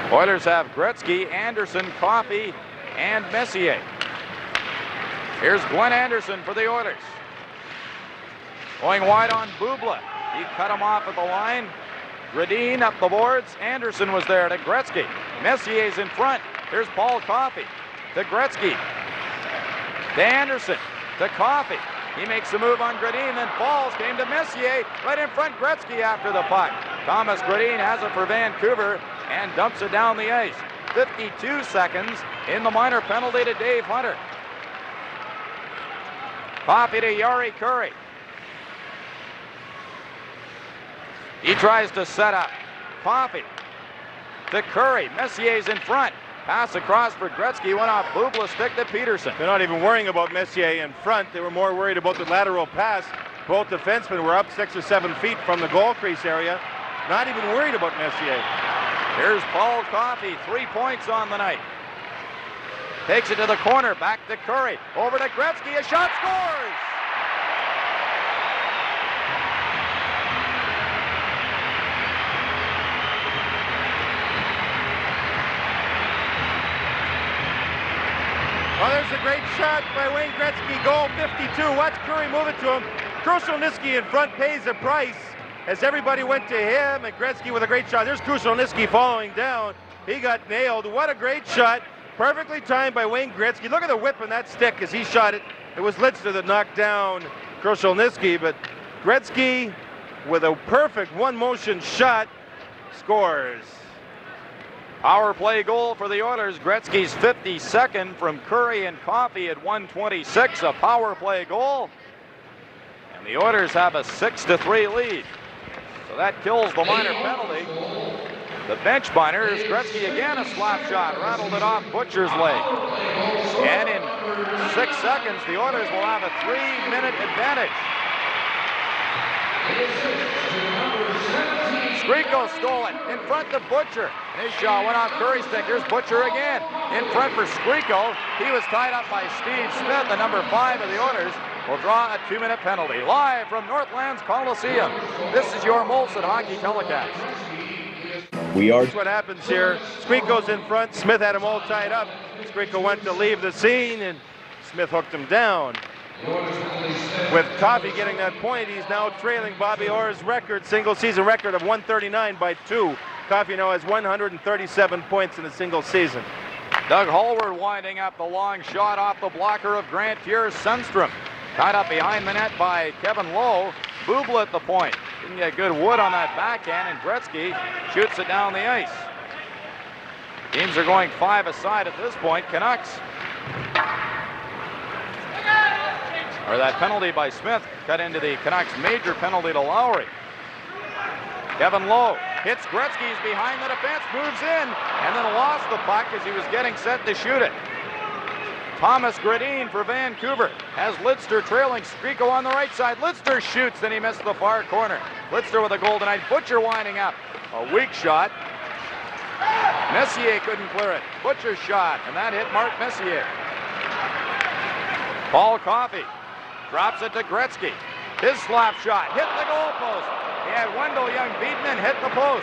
Oilers have Gretzky, Anderson, Coffey, and Messier. Here's Glenn Anderson for the Oilers. Going wide on Bubla. He cut him off at the line. Gradin up the boards. Anderson was there to Gretzky. Messier's in front. Here's Paul Coffey to Gretzky. To Anderson. To Coffey. He makes a move on Gradin, then falls. Came to Messier. Right in front, Gretzky after the puck. Thomas Gradin has it for Vancouver and dumps it down the ice. 52 seconds in the minor penalty to Dave Hunter. Coffey to Yari Curry. He tries to set up. Coffey to Curry. Messier's in front. Pass across for Gretzky. Went off Bubla's stick to Peterson. They're not even worrying about Messier in front. They were more worried about the lateral pass. Both defensemen were up 6 or 7 feet from the goal crease area. Not even worried about Messier. Here's Paul Coffey. 3 points on the night. Takes it to the corner. Back to Curry. Over to Gretzky. A shot, scores! Well, there's a great shot by Wayne Gretzky. Goal 52. Watch Curry move it to him. Krushelnyski in front pays the price as everybody went to him, and Gretzky with a great shot. There's Krushelnyski following down. He got nailed. What a great shot. Perfectly timed by Wayne Gretzky. Look at the whip in that stick as he shot it. It was Litzner that knocked down Krushelnyski, but Gretzky with a perfect one-motion shot scores. Power play goal for the Oilers. Gretzky's 52nd from Curry and Coffey at 1:26. A power play goal. And the Oilers have a 6-3 lead. So that kills the minor penalty. The bench minors, Gretzky again a slap shot. Rattled it off Butcher's leg. And in 6 seconds, the Oilers will have a 3-minute advantage. Skriko stole it in front to Butcher. His shot went off Curry's stick. Here's Butcher again. In front for Skriko. He was tied up by Steve Smith, the number 5 of the Oilers. Will draw a 2-minute penalty. Live from Northlands Coliseum. This is your Molson Hockey telecast. That's what happens here. Skriko's in front. Smith had him all tied up. Skriko went to leave the scene, and Smith hooked him down. With Coffey getting that point, he's now trailing Bobby Orr's record, single season record of 139 by 2. Coffey now has 137 points in a single season. Doug Hallward winding up the long shot off the blocker of Grant Fuhr. Sundstrom tied up behind the net by Kevin Lowe. Bubla at the point. Didn't get good wood on that backhand, and Gretzky shoots it down the ice. Teams are going 5 aside at this point. Canucks. Or that penalty by Smith cut into the Canucks' major penalty to Lowry. Kevin Lowe hits Gretzky's behind the defense, moves in, and then lost the puck as he was getting set to shoot it. Thomas Gradin for Vancouver has Litzner trailing. Skriko on the right side. Litzner shoots, then he missed the far corner. Litzner with a goal tonight. Butcher winding up. A weak shot. Messier couldn't clear it. Butcher's shot, and that hit Mark Messier. Paul Coffey drops it to Gretzky. His slap shot hit the goalpost. He had Wendell Young beaten and hit the post.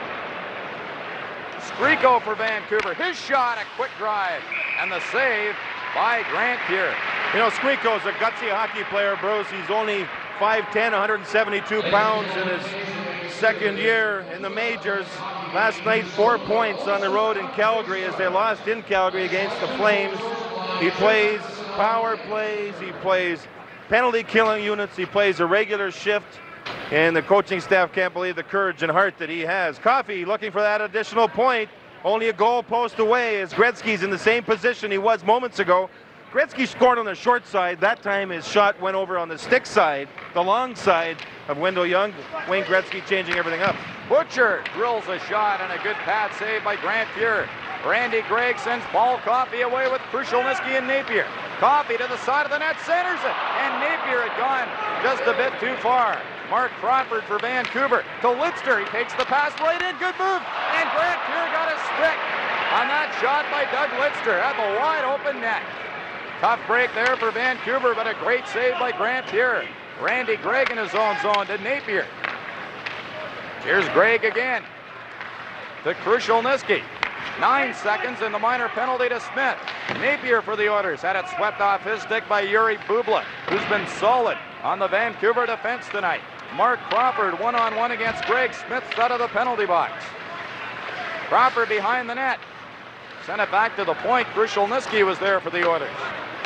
Skriko for Vancouver. His shot, a quick drive, and the save by Grant Fuhr. You know, Skriko's a gutsy hockey player, Bruce. He's only 5'10", 172 pounds in his second year in the majors. Last night, 4 points on the road in Calgary as they lost in Calgary against the Flames. He plays power plays, he plays penalty killing units, he plays a regular shift, and the coaching staff can't believe the courage and heart that he has. Coffey looking for that additional point, only a goal post away as Gretzky's in the same position he was moments ago. Gretzky scored on the short side. That time his shot went over on the stick side, the long side of Wendell Young. Wayne Gretzky changing everything up. Butcher drills a shot and a good pad save by Grant Fuhr. Randy Gregg sends Paul Coffey away with Krushelnyski and Napier. Coffey to the side of the net, centers it, and Napier had gone just a bit too far. Mark Crawford for Vancouver to Litzner. He takes the pass right in, good move, and Grant Fuhr got a stick on that shot by Doug Litzner at the wide open net. Tough break there for Vancouver, but a great save by Grant Fuhr. Randy Gregg in his own zone to Napier. Here's Gregg again to Krushelnyski. 9 seconds and the minor penalty to Smith. Napier for the Oilers had it swept off his stick by Yuri Bubla, who's been solid on the Vancouver defense tonight. Mark Crawford one-on-one against Greg Smith out of the penalty box. Crawford behind the net. Sent it back to the point. Krushelnyski was there for the Oilers.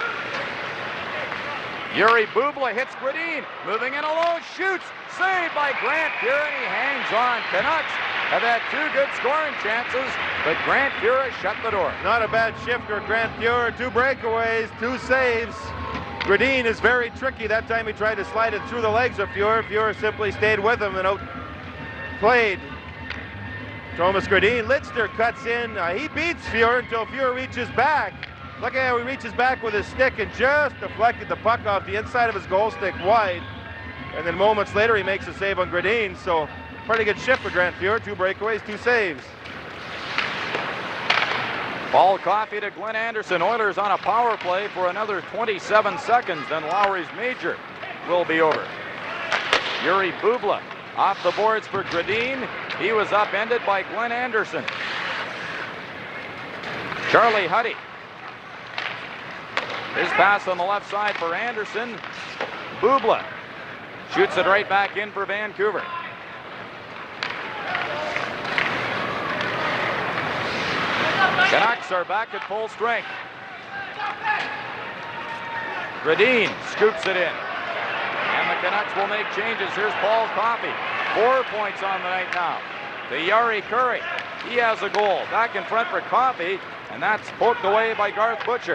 Yuri Bubla hits Gradin. Moving in alone, shoots. Saved by Grant Fuhr, and he hangs on. Canucks have had 2 good scoring chances, but Grant Fuhr has shut the door. Not a bad shifter, Grant Fuhr. 2 breakaways, 2 saves. Gradin is very tricky. That time he tried to slide it through the legs of Fuhr. Fuhr simply stayed with him and outplayed Thomas Gradin. Lidster cuts in. He beats Fuhr until Fuhr reaches back. Look at how he reaches back with his stick and just deflected the puck off the inside of his goal stick wide. And then moments later he makes a save on Gradin. So pretty good shift for Grant Fuhr. 2 breakaways, 2 saves. Paul Coffey to Glenn Anderson. Oilers on a power play for another 27 seconds. Then Lowry's major will be over. Yuri Bubla off the boards for Gradin. He was upended by Glenn Anderson. Charlie Huddy. His pass on the left side for Anderson. Bubla shoots it right back in for Vancouver. Canucks are back at full strength. Gradin scoops it in. And the Canucks will make changes. Here's Paul Coffey. 4 points on the night now. To Jari Kurri. He has a goal. Back in front for Coffey. And that's poked away by Garth Butcher.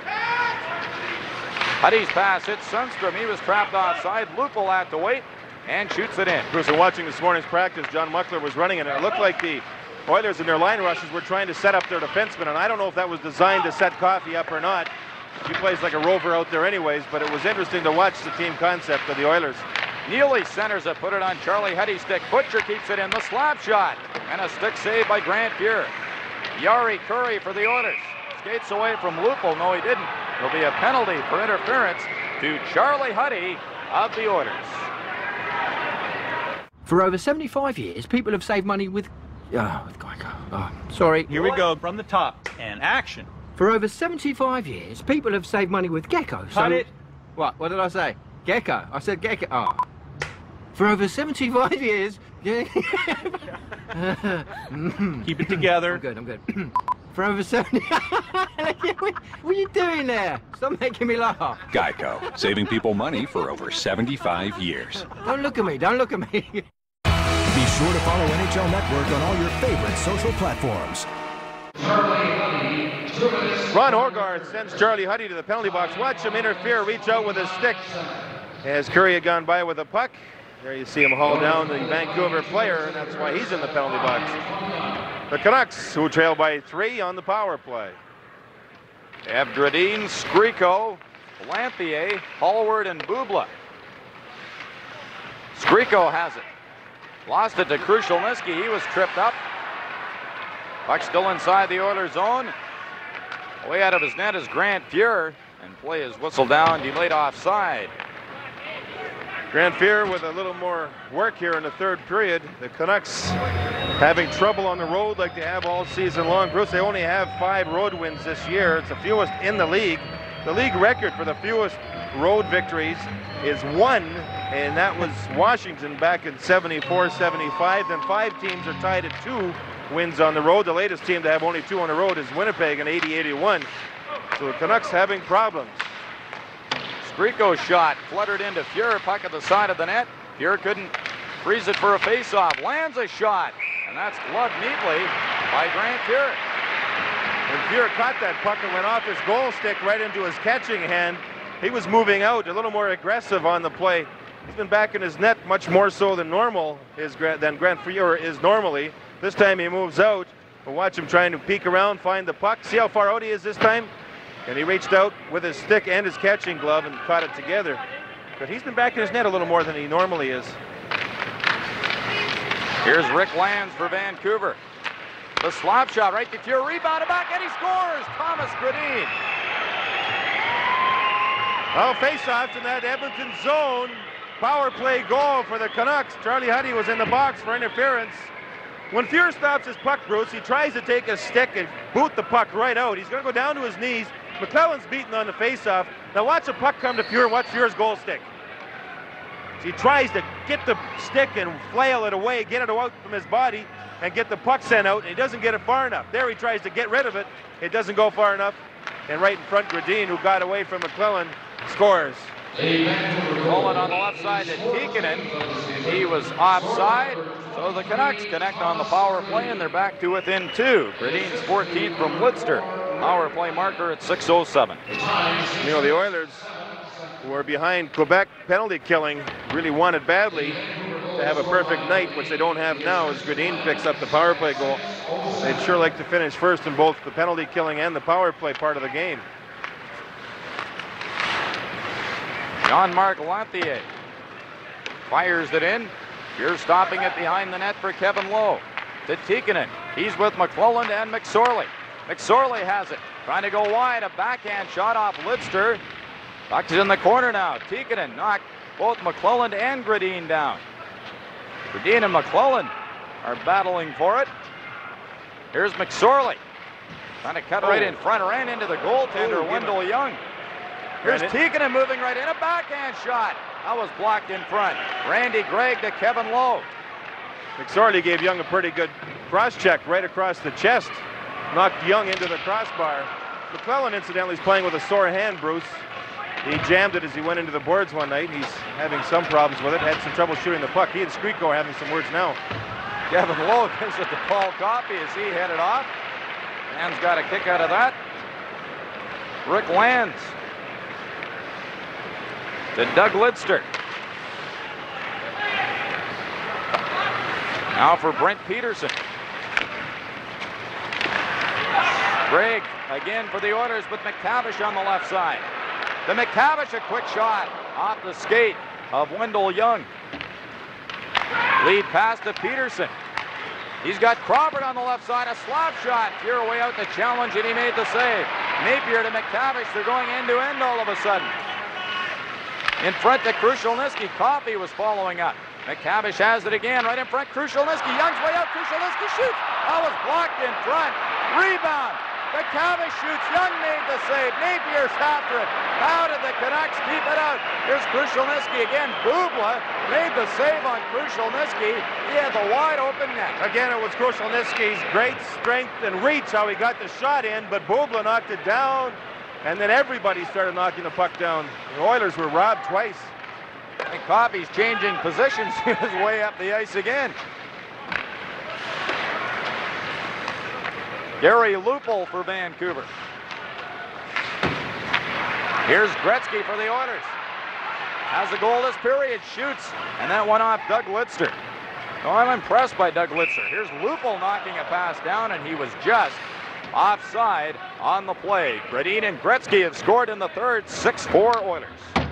Huddy's pass hits Sundstrom. He was trapped offside. Lupul had to wait and shoots it in. Bruce, watching this morning's practice, John Muckler was running and it looked like the Oilers in their line rushes were trying to set up their defenseman, and I don't know if that was designed to set Coffey up or not. He plays like a rover out there anyways, but it was interesting to watch the team concept of the Oilers. Neely centers it, put it on Charlie Huddy's stick. Butcher keeps it in, the slap shot, and a stick save by Grant Fuhr. Jari Kurri for the Oilers. Skates away from Lupul. No, he didn't. There'll be a penalty for interference to Charlie Huddy of the Oilers. For over 75 years, people have saved money with Geico. Oh, sorry. Here we go from the top and action. For over 75 years, people have saved money with Gecko. Cut it. What did I say? Gecko. I said Gecko. Oh. For over 75 years. Keep it together. I'm good. For over 70. What are you doing there? Stop making me laugh. Geico, saving people money for over 75 years. Don't look at me. Don't look at me. Be sure to follow NHL Network on all your favorite social platforms. Ron Horgarth sends Charlie Huddy to the penalty box. Watch him interfere, reach out with his stick. As Curry had gone by with a puck. There you see him haul down the Vancouver player, and that's why he's in the penalty box. The Canucks, who trail by 3 on the power play. Have Gradin, Skriko, Lampier, Hallward, and Bubla. Skriko has it. Lost it to Krushelnyski. He was tripped up. Puck still inside the Oilers zone. Way out of his net is Grant Fuhr, and play is whistled down, delayed offside. Grant Fuhr with a little more work here in the 3rd period. The Canucks having trouble on the road like they have all season long. Bruce, they only have 5 road wins this year. It's the fewest in the league. The league record for the fewest road victories is 1, and that was Washington back in 74-75. Then 5 teams are tied at 2 wins on the road. The latest team to have only 2 on the road is Winnipeg in 80-81. So the Canucks having problems. Skriko shot fluttered into Fuhr, puck at the side of the net. Fuhr couldn't freeze it for a faceoff. Lands a shot, and that's gloved neatly by Grant Fuhr. When Fuhr caught that puck and went off his goal stick right into his catching hand, he was moving out, a little more aggressive on the play. He's been back in his net much more so than normal, than Grant Fuhr is normally. This time he moves out. We'll watch him trying to peek around, find the puck. See how far out he is this time? And he reached out with his stick and his catching glove and caught it together. But he's been back in his net a little more than he normally is. Here's Rick Lands for Vancouver. The slap shot right to Fuhr, rebounded back, and he scores! Thomas Gradin. Oh, face-offs in that Edmonton zone. Power play goal for the Canucks. Charlie Huddy was in the box for interference. When Fuhr stops his puck, Bruce, he tries to take a stick and boot the puck right out. He's going to go down to his knees. McClellan's beaten on the faceoff. Now watch the puck come to Fuhr and watch Fuhr's goal stick. So he tries to get the stick and flail it away, get it out from his body, and get the puck sent out, and he doesn't get it far enough. There he tries to get rid of it. It doesn't go far enough. And right in front, Gradin, who got away from McClellan, scores. Rolling on the left side to Tikkanen. He was offside, so the Canucks connect on the power play, and they're back to within 2. Gradin's 14th from Lidster. Power play marker at 6:07. You know, the Oilers, who are behind Quebec penalty killing, really wanted badly to have a perfect night, which they don't have now, as Gradin picks up the power play goal. They'd sure like to finish first in both the penalty killing and the power play part of the game. Jean-Marc Lanthier fires it in. You're stopping it behind the net for Kevin Lowe. To Tikkanen. He's with McClelland and McSorley. McSorley has it. Trying to go wide. A backhand shot off Lidster. Puck is in the corner now. Tikkanen knocked both McClelland and Gradin down. Gradin and McClelland are battling for it. Here's McSorley. Trying to cut right in front. Ran into the goaltender, Wendell Young. Here's Tikkanen moving right in. A backhand shot. That was blocked in front. Randy Gregg to Kevin Lowe. McSorley gave Young a pretty good cross check right across the chest. Knocked Young into the crossbar. McClellan, incidentally, is playing with a sore hand, Bruce. He jammed it as he went into the boards one night. He's having some problems with it. Had some trouble shooting the puck. He and Skriko are having some words now. Kevin Lowe gives it to Paul Coffey as he headed off. Land's got a kick out of that. Rick Lands to Doug Lidster. Now for Brent Peterson. Gregg again for the Oilers with McTavish on the left side. To McTavish, a quick shot off the skate of Wendell Young. Lead pass to Peterson. He's got Crawford on the left side, a slap shot. Fuhr way out the challenge, and he made the save. Napier to McTavish. They're going end-to-end all of a sudden. In front to Krushelnyski. Coffey was following up. McTavish has it again right in front. Krushelnyski. Young's way out. Krushelnyski shoots. That was blocked in front. Rebound. McTavish shoots. Young made the save. Napier's after it. How did the Canucks keep it out? Here's Krushelnyski again. Bubla made the save on Krushelnyski. He had the wide open net. Again, it was Krushelnyski's great strength and reach how he got the shot in, but Bubla knocked it down, and then everybody started knocking the puck down. The Oilers were robbed twice. And Coffey's changing positions. He was way up the ice again. Gary Lupul for Vancouver. Here's Gretzky for the Oilers. Has a goal this period, shoots, and that one off Doug Lidster. Oh, I'm impressed by Doug Lidster. Here's Lupul knocking a pass down, and he was just offside on the play. Gradin and Gretzky have scored in the third, 6-4 Oilers.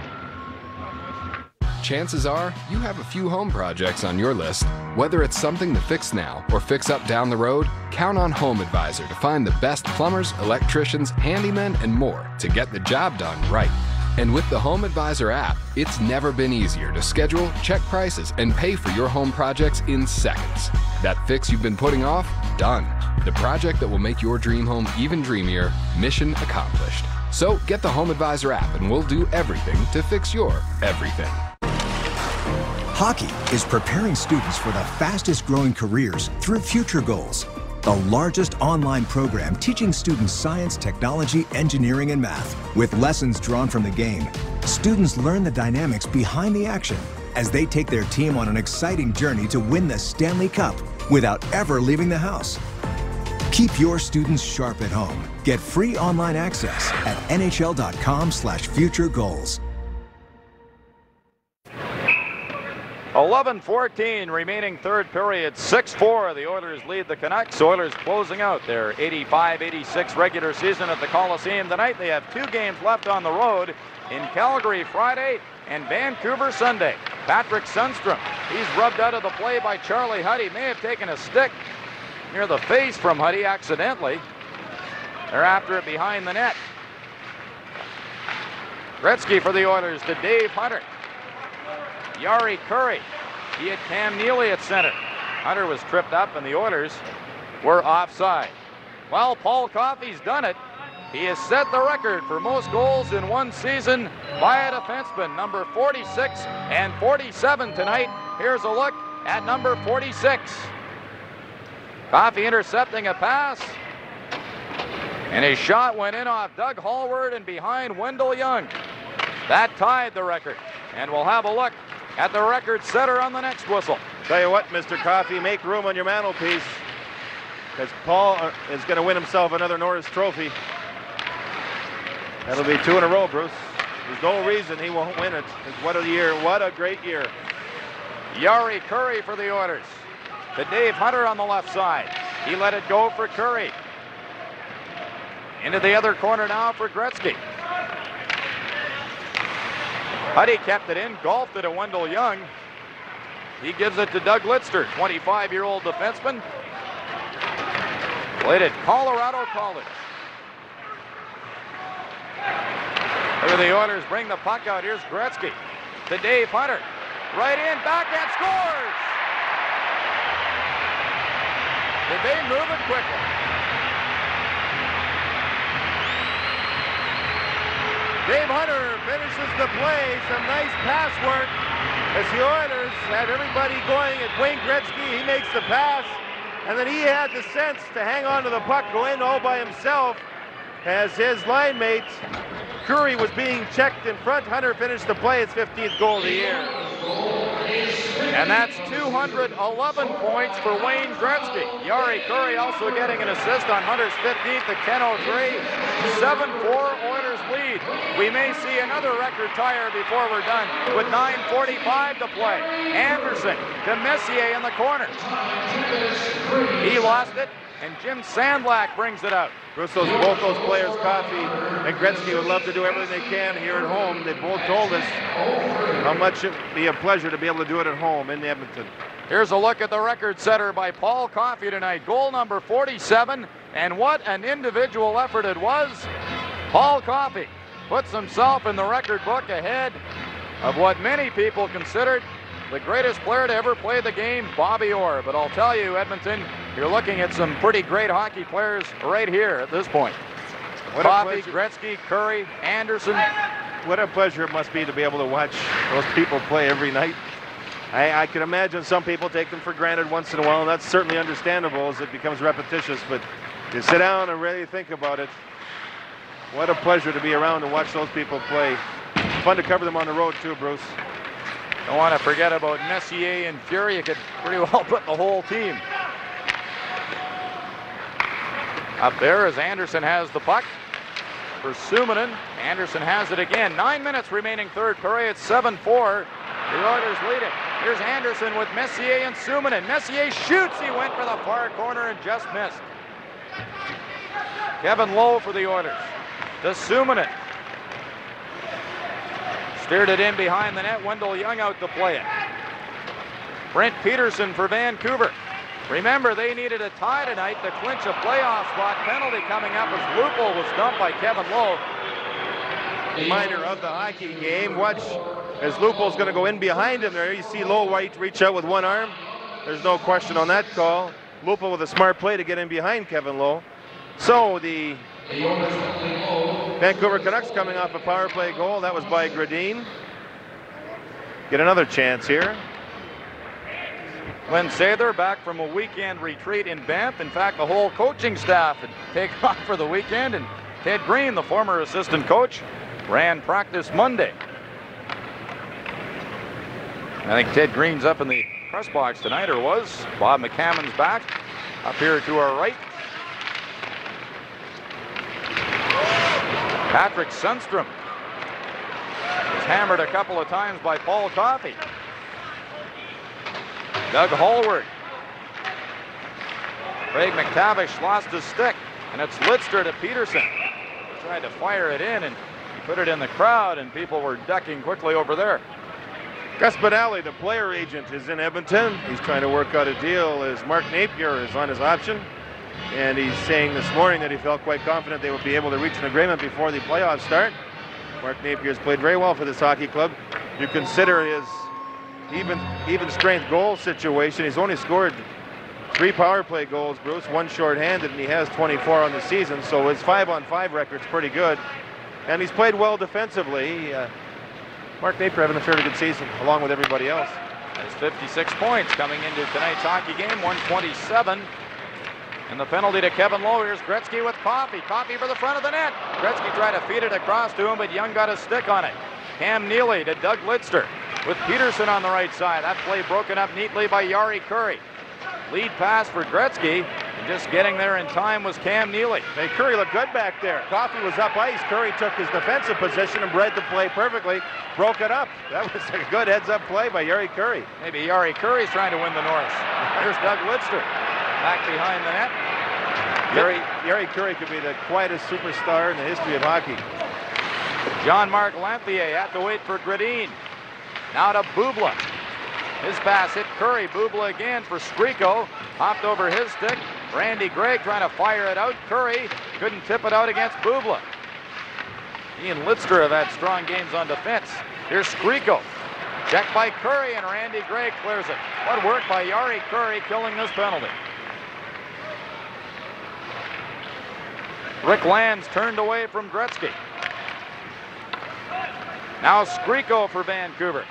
Chances are you have a few home projects on your list. Whether it's something to fix now or fix up down the road, count on Home Advisor to find the best plumbers, electricians, handymen, and more to get the job done right. And with the Home Advisor app, it's never been easier to schedule, check prices, and pay for your home projects in seconds. That fix you've been putting off? Done. The project that will make your dream home even dreamier, mission accomplished. So get the Home Advisor app and we'll do everything to fix your everything. Hockey is preparing students for the fastest growing careers through Future Goals, the largest online program teaching students science, technology, engineering, and math. With lessons drawn from the game, students learn the dynamics behind the action as they take their team on an exciting journey to win the Stanley Cup without ever leaving the house. Keep your students sharp at home. Get free online access at nhl.com/futuregoals. 11:14 remaining third period, 6-4. The Oilers lead the Canucks. Oilers closing out their 85-86 regular season at the Coliseum tonight. They have 2 games left on the road in Calgary Friday and Vancouver Sunday. Patrick Sundstrom, he's rubbed out of the play by Charlie Huddy. May have taken a stick near the face from Huddy accidentally. They're after it behind the net. Gretzky for the Oilers to Dave Hunter. Yari Curry. He had Cam Neely at center. Hunter was tripped up and the Oilers were offside. Well, Paul Coffey's done it. He has set the record for most goals in one season by a defenseman, number 46 and 47 tonight. Here's a look at number 46. Coffey intercepting a pass, and his shot went in off Doug Hallward and behind Wendell Young. That tied the record, and we'll have a look at the record setter on the next whistle. Tell you what, Mr. Coffey, make room on your mantelpiece, because Paul is going to win himself another Norris Trophy. That'll be 2 in a row, Bruce. There's no reason he won't win it. What a year, what a great year. Jari Kurri for the Oilers. To Dave Hunter on the left side. He let it go for Kurri. Into the other corner now for Gretzky. Huddy kept it in, golfed it to Wendell Young. He gives it to Doug Lidster, 25-year-old defenseman. Played at Colorado College. Look at the Oilers bring the puck out. Here's Gretzky to Dave Hunter. Right in, backhand, scores! Did they move it quickly? Dave Hunter finishes the play. Some nice pass work as the Oilers had everybody going at Wayne Gretzky. He makes the pass, and then he had the sense to hang on to the puck, go in all by himself as his line mate Kurri was being checked in front. Hunter finished the play, his 15th goal of the year. And that's 211 points for Wayne Gretzky. Jari Kurri also getting an assist on Hunter's 15th at 10:03. 7-4 Oilers lead. We may see another record tire before we're done with 9:45 to play. Anderson to Messier in the corner. He lost it, and Jim Sandlak brings it out. Both those players, Coffey and Gretzky, would love to do everything they can here at home. They both told us how much it would be a pleasure to be able to do it at home in Edmonton. Here's a look at the record setter by Paul Coffey tonight. Goal number 47, and what an individual effort it was. Paul Coffey puts himself in the record book ahead of what many people considered the greatest player to ever play the game, Bobby Orr. But I'll tell you, Edmonton, you're looking at some pretty great hockey players right here at this point. Coffey, Gretzky, Kurri, Anderson. What a pleasure it must be to be able to watch those people play every night. I can imagine some people take them for granted once in a while, and that's certainly understandable as it becomes repetitious, but you sit down and really think about it. What a pleasure to be around and watch those people play. Fun to cover them on the road too, Bruce. Don't want to forget about Messier and Fury. You could pretty well put the whole team up there as Anderson has the puck for Suominen. Anderson has it again. 9 minutes remaining third period. 7-4. The Oilers lead it. Here's Anderson with Messier and Suominen. Messier shoots. He went for the far corner and just missed. Kevin Lowe for the Oilers. To Suominen. Steered it in behind the net. Wendell Young out to play it. Brent Peterson for Vancouver. Remember, they needed a tie tonight to clinch a playoff spot. Penalty coming up as Lupul was dumped by Kevin Lowe. Reminder of the hockey game. Watch as Lupul's going to go in behind him there. You see Lowe White reach out with one arm. There's no question on that call. Lupul with a smart play to get in behind Kevin Lowe. So the Vancouver Canucks coming off a power play goal. That was by Gradin. Get another chance here. Glenn Sather back from a weekend retreat in Banff. In fact, the whole coaching staff had taken off for the weekend, and Ted Green, the former assistant coach, ran practice Monday. I think Ted Green's up in the press box tonight, or was. Bob McCammon's back up here to our right. Patrick Sundstrom was hammered a couple of times by Paul Coffey. Doug Hallward. Craig McTavish lost his stick, and it's Lidster to Peterson. He tried to fire it in, and he put it in the crowd, and people were ducking quickly over there. Gus Benally, the player agent, is in Edmonton. He's trying to work out a deal as Mark Napier is on his option. And he's saying this morning that he felt quite confident they would be able to reach an agreement before the playoffs start. Mark Napier has played very well for this hockey club. You consider his even strength goal situation. He's only scored 3 power play goals, Bruce, 1 shorthanded, and he has 24 on the season, so his 5-on-5 record's pretty good. And he's played well defensively. Mark Napier having a fairly good season, along with everybody else. Has 56 points coming into tonight's hockey game, 127. And the penalty to Kevin Lowe. Here's Gretzky with Coffey. Coffey for the front of the net. Gretzky tried to feed it across to him, but Young got a stick on it. Cam Neely to Doug Lidster with Peterson on the right side. That play broken up neatly by Jari Kurri. Lead pass for Gretzky, and just getting there in time was Cam Neely. Hey, Kurri looked good back there. Coffey was up ice. Kurri took his defensive position and read the play perfectly, broke it up. That was a good heads-up play by Jari Kurri. Maybe Jari Kurri's trying to win the Norris. Here's Doug Lidster back behind the net. Jari Kurri could be the quietest superstar in the history of hockey. Jean-Marc Lanthier had to wait for Gradin. Now to Bubla. His pass hit Kurri. Bubla again for Skriko. Hopped over his stick. Randy Gregg trying to fire it out. Kurri couldn't tip it out against Bubla. He and Lidster have had strong games on defense. Here's Skriko. Checked by Kurri, and Randy Gregg clears it. What work by Jari Kurri, killing this penalty. Rick Lands turned away from Gretzky. Now Skriko for Vancouver.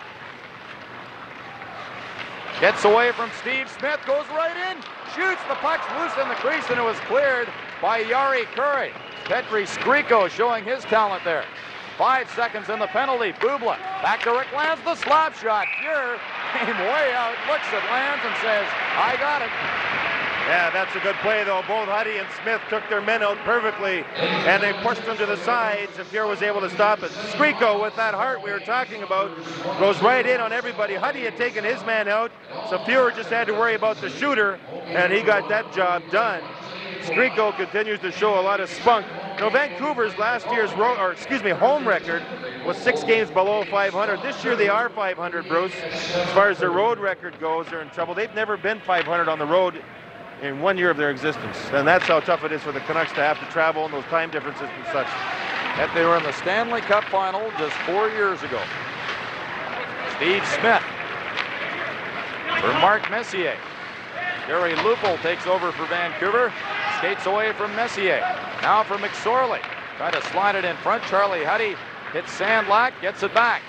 Gets away from Steve Smith, goes right in, shoots, the puck's loose in the crease, and it was cleared by Jari Kurri. Petri Skriko showing his talent there. 5 seconds in the penalty. Bubla back to Rick Lands, the slap shot. Fuhr came way out, looks at Lands and says, I got it. Yeah, that's a good play, though. Both Huddy and Smith took their men out perfectly, and they pushed them to the sides, and Fuhr was able to stop it. Skriko, with that heart we were talking about, goes right in on everybody. Huddy had taken his man out, so Fuhr just had to worry about the shooter, and he got that job done. Skriko continues to show a lot of spunk. Now, Vancouver's last year's home record was 6 games below 500. This year they are 500, Bruce. As far as their road record goes, they're in trouble. They've never been 500 on the road in 1 year of their existence. And that's how tough it is for the Canucks to have to travel and those time differences and such. And they were in the Stanley Cup final just 4 years ago. Steve Smith for Mark Messier. Gary Lupul takes over for Vancouver. Skates away from Messier. Now for McSorley. Try to slide it in front. Charlie Huddy hits Sandlak, gets it back.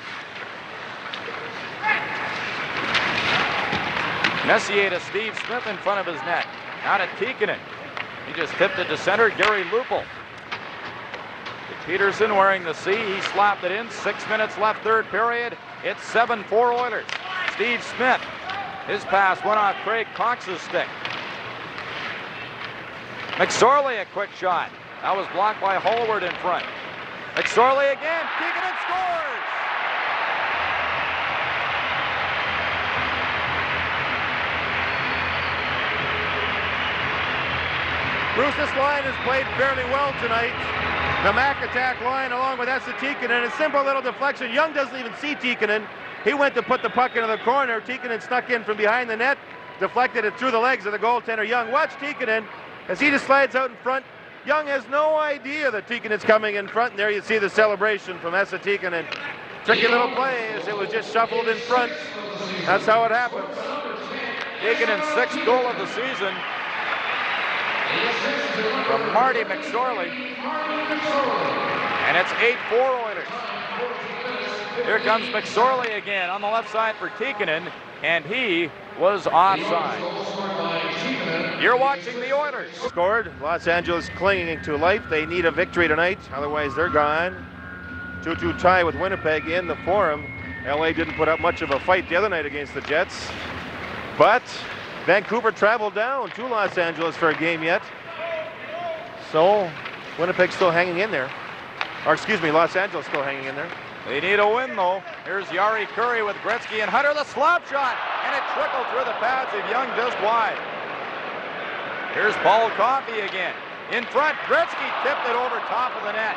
Messier to Steve Smith in front of his net. Now to Tikkanen. He just tipped it to center. Gary Lupul. Peterson wearing the C. He slapped it in. 6 minutes left, third period. It's 7-4 Oilers. Steve Smith. His pass went off Craig Cox's stick. McSorley a quick shot. That was blocked by Hallward in front. McSorley again. Tikkanen scores! Bruce, this line has played fairly well tonight. The Mac attack line along with Esa Tikkanen. A simple little deflection. Young doesn't even see Tikkanen. He went to put the puck into the corner. Tikkanen snuck in from behind the net, deflected it through the legs of the goaltender Young. Watch Tikkanen as he just slides out in front. Young has no idea that Tikkanen's coming in front, and there you see the celebration from Esa Tikkanen. Tricky little play as it was just shuffled in front. That's how it happens. Tikkanen's 6th goal of the season from Marty McSorley. And it's 8-4 Oilers. Here comes McSorley again on the left side for Tikkanen, and he was offside. You're watching the Oilers. Scored. Los Angeles clinging to life. They need a victory tonight, otherwise they're gone. 2-2 tie with Winnipeg in the Forum. LA didn't put up much of a fight the other night against the Jets, but Vancouver traveled down to Los Angeles for a game yet. So Winnipeg's still hanging in there. Or excuse me, Los Angeles still hanging in there. They need a win, though. Here's Jari Kurri with Gretzky and Hunter, the slap shot, and it trickled through the pads of Young just wide. Here's Paul Coffey again. In front, Gretzky tipped it over top of the net.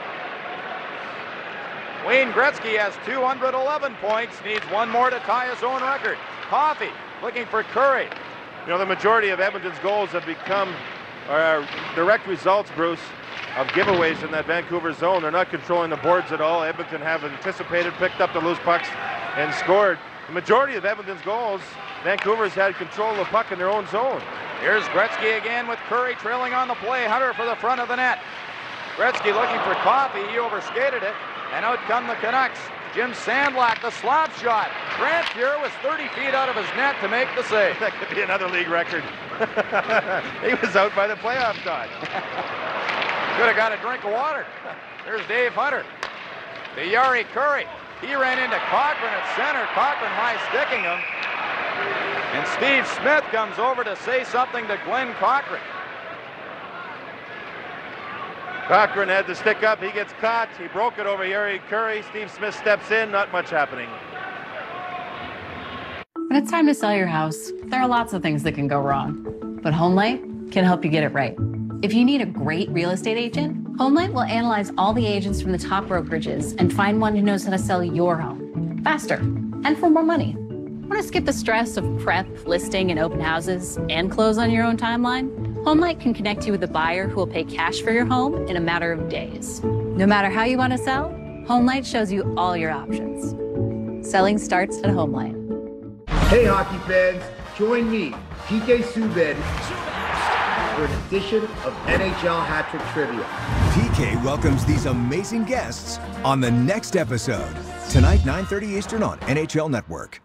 Wayne Gretzky has 211 points, needs one more to tie his own record. Coffey looking for Kurri. You know, the majority of Edmonton's goals have become direct results, Bruce, of giveaways in that Vancouver zone. They're not controlling the boards at all. Edmonton have anticipated, picked up the loose pucks, and scored. the majority of Edmonton's goals, Vancouver's had control of the puck in their own zone. Here's Gretzky again with Curry trailing on the play. Hunter for the front of the net. Gretzky looking for Coffey. He overskated it, and out come the Canucks. Jim Sandlak, the slap shot. Grant Fuhr was 30 feet out of his net to make the save. That could be another league record. He was out by the playoff dot. Could have got a drink of water. There's Dave Hunter. To Jari Kurri. He ran into Cochran at center. Cochran high sticking him. And Steve Smith comes over to say something to Glenn Cochran. Cochran had to stick up. He gets caught. He broke it over Jari Kurri. Steve Smith steps in. Not much happening. When it's time to sell your house, there are lots of things that can go wrong. But HomeLight can help you get it right. If you need a great real estate agent, HomeLight will analyze all the agents from the top brokerages and find one who knows how to sell your home faster and for more money. Want to skip the stress of prep, listing, and open houses and close on your own timeline? HomeLight can connect you with a buyer who will pay cash for your home in a matter of days. No matter how you want to sell, HomeLight shows you all your options. Selling starts at HomeLight. Hey hockey fans, join me, PK Subban, for an edition of NHL Hat Trick Trivia. PK welcomes these amazing guests on the next episode. Tonight, 9:30 Eastern on NHL Network.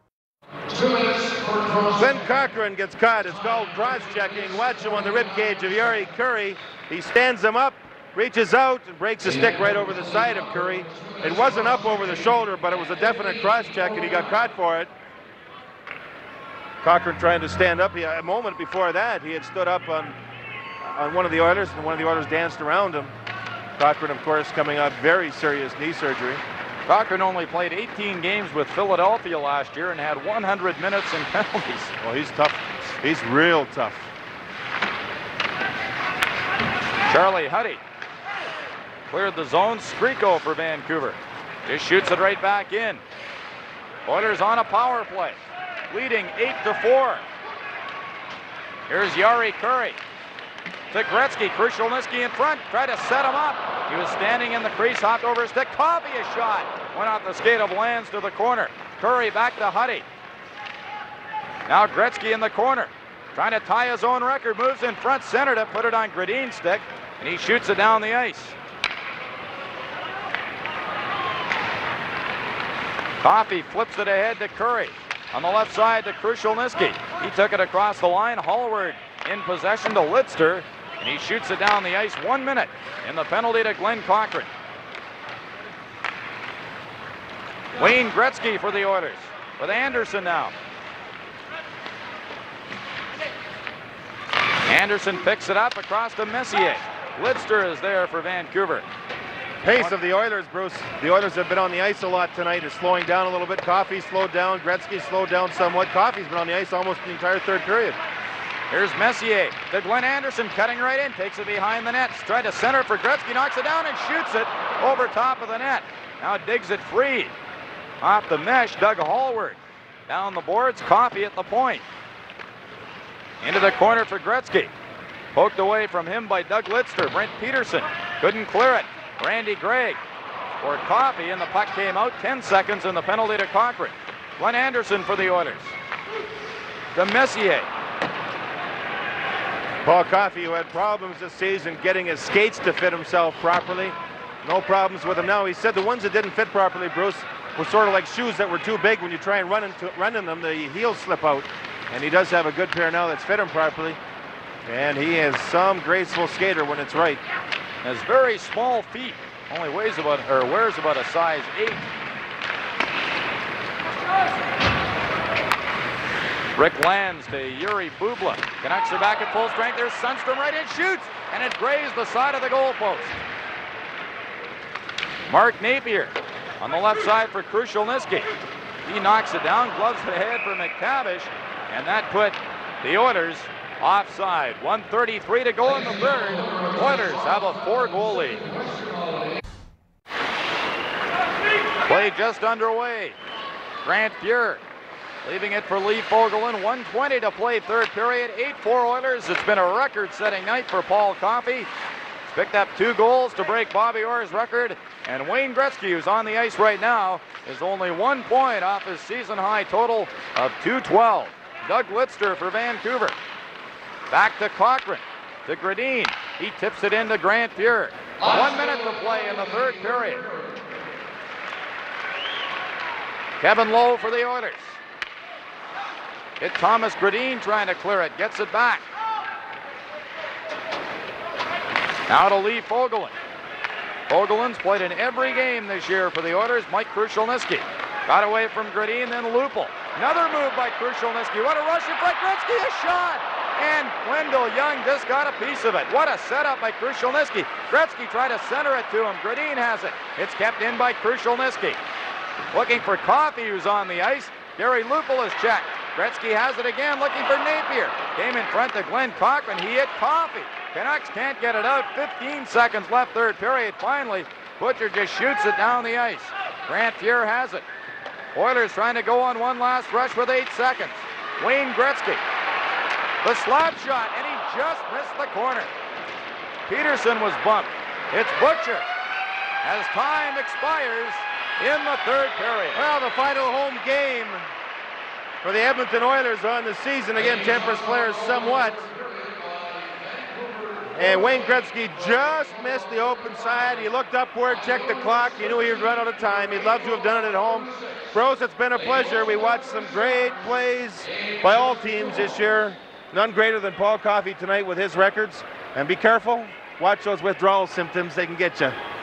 Glenn Cochran gets caught. It's called cross-checking. Watch him on the ribcage of Jari Kurri. He stands him up, reaches out, and breaks a stick right over the side of Kurri. It wasn't up over the shoulder, but it was a definite cross-check, and he got caught for it. Cochran trying to stand up. A moment before that, he had stood up on one of the Oilers, and one of the Oilers danced around him. Cochran, of course, coming off very serious knee surgery. Cochran only played 18 games with Philadelphia last year and had 100 minutes in penalties. Well, he's tough. He's real tough. Charlie Huddy cleared the zone. Strico for Vancouver. Just shoots it right back in. Oilers on a power play, leading 8-4. Here's Jari Kurri to Gretzky. Krushelnyski in front. Tried to set him up. He was standing in the crease, hopped over his stick. Coffey a shot. Went off the skate of Lands to the corner. Kurri back to Huddy. Now Gretzky in the corner. Trying to tie his own record. Moves in front, centered it, put it on Gradin's stick, and he shoots it down the ice. Coffey flips it ahead to Kurri. On the left side to Krushelnyski. He took it across the line. Hallward in possession to Lidster, and he shoots it down the ice. 1 minute in the penalty to Glenn Cochran. Wayne Gretzky for the Oilers with Anderson now. Anderson picks it up across to Messier. Lidster is there for Vancouver. Pace of the Oilers, Bruce. The Oilers have been on the ice a lot tonight. Is slowing down a little bit. Coffey slowed down. Gretzky slowed down somewhat. Coffey's been on the ice almost the entire third period. Here's Messier to Glenn Anderson, cutting right in, takes it behind the net, tried to center for Gretzky, knocks it down and shoots it over top of the net. Now digs it free. Off the mesh, Doug Hallward. Down the boards, Coffey at the point. Into the corner for Gretzky. Poked away from him by Doug Lidster. Brent Peterson couldn't clear it. Randy Gregg for Coffey, and the puck came out. 10 seconds and the penalty to Cochran. Glenn Anderson for the Oilers. To Messier. Paul Coffey, who had problems this season getting his skates to fit himself properly. No problems with him now. He said the ones that didn't fit properly, Bruce, were sort of like shoes that were too big. When you try and run in them, the heels slip out. And he does have a good pair now that's fit him properly. And he is some graceful skater when it's right. Has very small feet. Only wears about a size 8. Rick Lands to Yuri Bubla. Canucks are back at full strength. There's Sundstrom right in, shoots, and it grazed the side of the goalpost. Mark Napier on the left side for Krushelnyski. He knocks it down, gloves it ahead for McTavish, and that put the Oilers offside. 1:33 to go in the third. Oilers have a 4-goal lead. Play just underway. Grant Fuhr leaving it for Lee Fogelin. 1:20 to play third period. 8-4 Oilers. It's been a record-setting night for Paul Coffey. It's picked up 2 goals to break Bobby Orr's record. And Wayne Gretzky, who's on the ice right now, is only 1 point off his season-high total of 212. Doug Lidster for Vancouver. Back to Cochrane, to Gradin. He tips it into Grant Fuhr. 1 minute to play in the third period. Kevin Lowe for the Oilers. Hit Thomas Gradin trying to clear it. Gets it back. Now to Lee Fogelin. Fogelin's played in every game this year for the Oilers. Mike Krushelnyski got away from Gradin, then Lupul. Another move by Krushelnyski. What a rush in front. Gretzky, a shot! And Wendell Young just got a piece of it. What a setup by Krushelnyski. Gretzky tried to center it to him. Gradin has it. It's kept in by Krushelnyski. Looking for Coffey, who's on the ice. Gary Lupul is checked. Gretzky has it again, looking for Napier. Came in front to Glenn Cochrane. He hit Coffey. Canucks can't get it out. 15 seconds left, third period. Finally, Butcher just shoots it down the ice. Grant Fuhr has it. Oilers trying to go on one last rush with 8 seconds. Wayne Gretzky. The slap shot, and he just missed the corner. Peterson was bumped. It's Butcher as time expires in the third period. Well, the final home game for the Edmonton Oilers on the season. Again, tempers players somewhat. And Wayne Gretzky just missed the open side. He looked upward, checked the clock. He knew he would run out of time. He'd love to have done it at home. Bros, it's been a pleasure. We watched some great plays by all teams this year. None greater than Paul Coffey tonight with his records. And be careful. Watch those withdrawal symptoms. They can get you.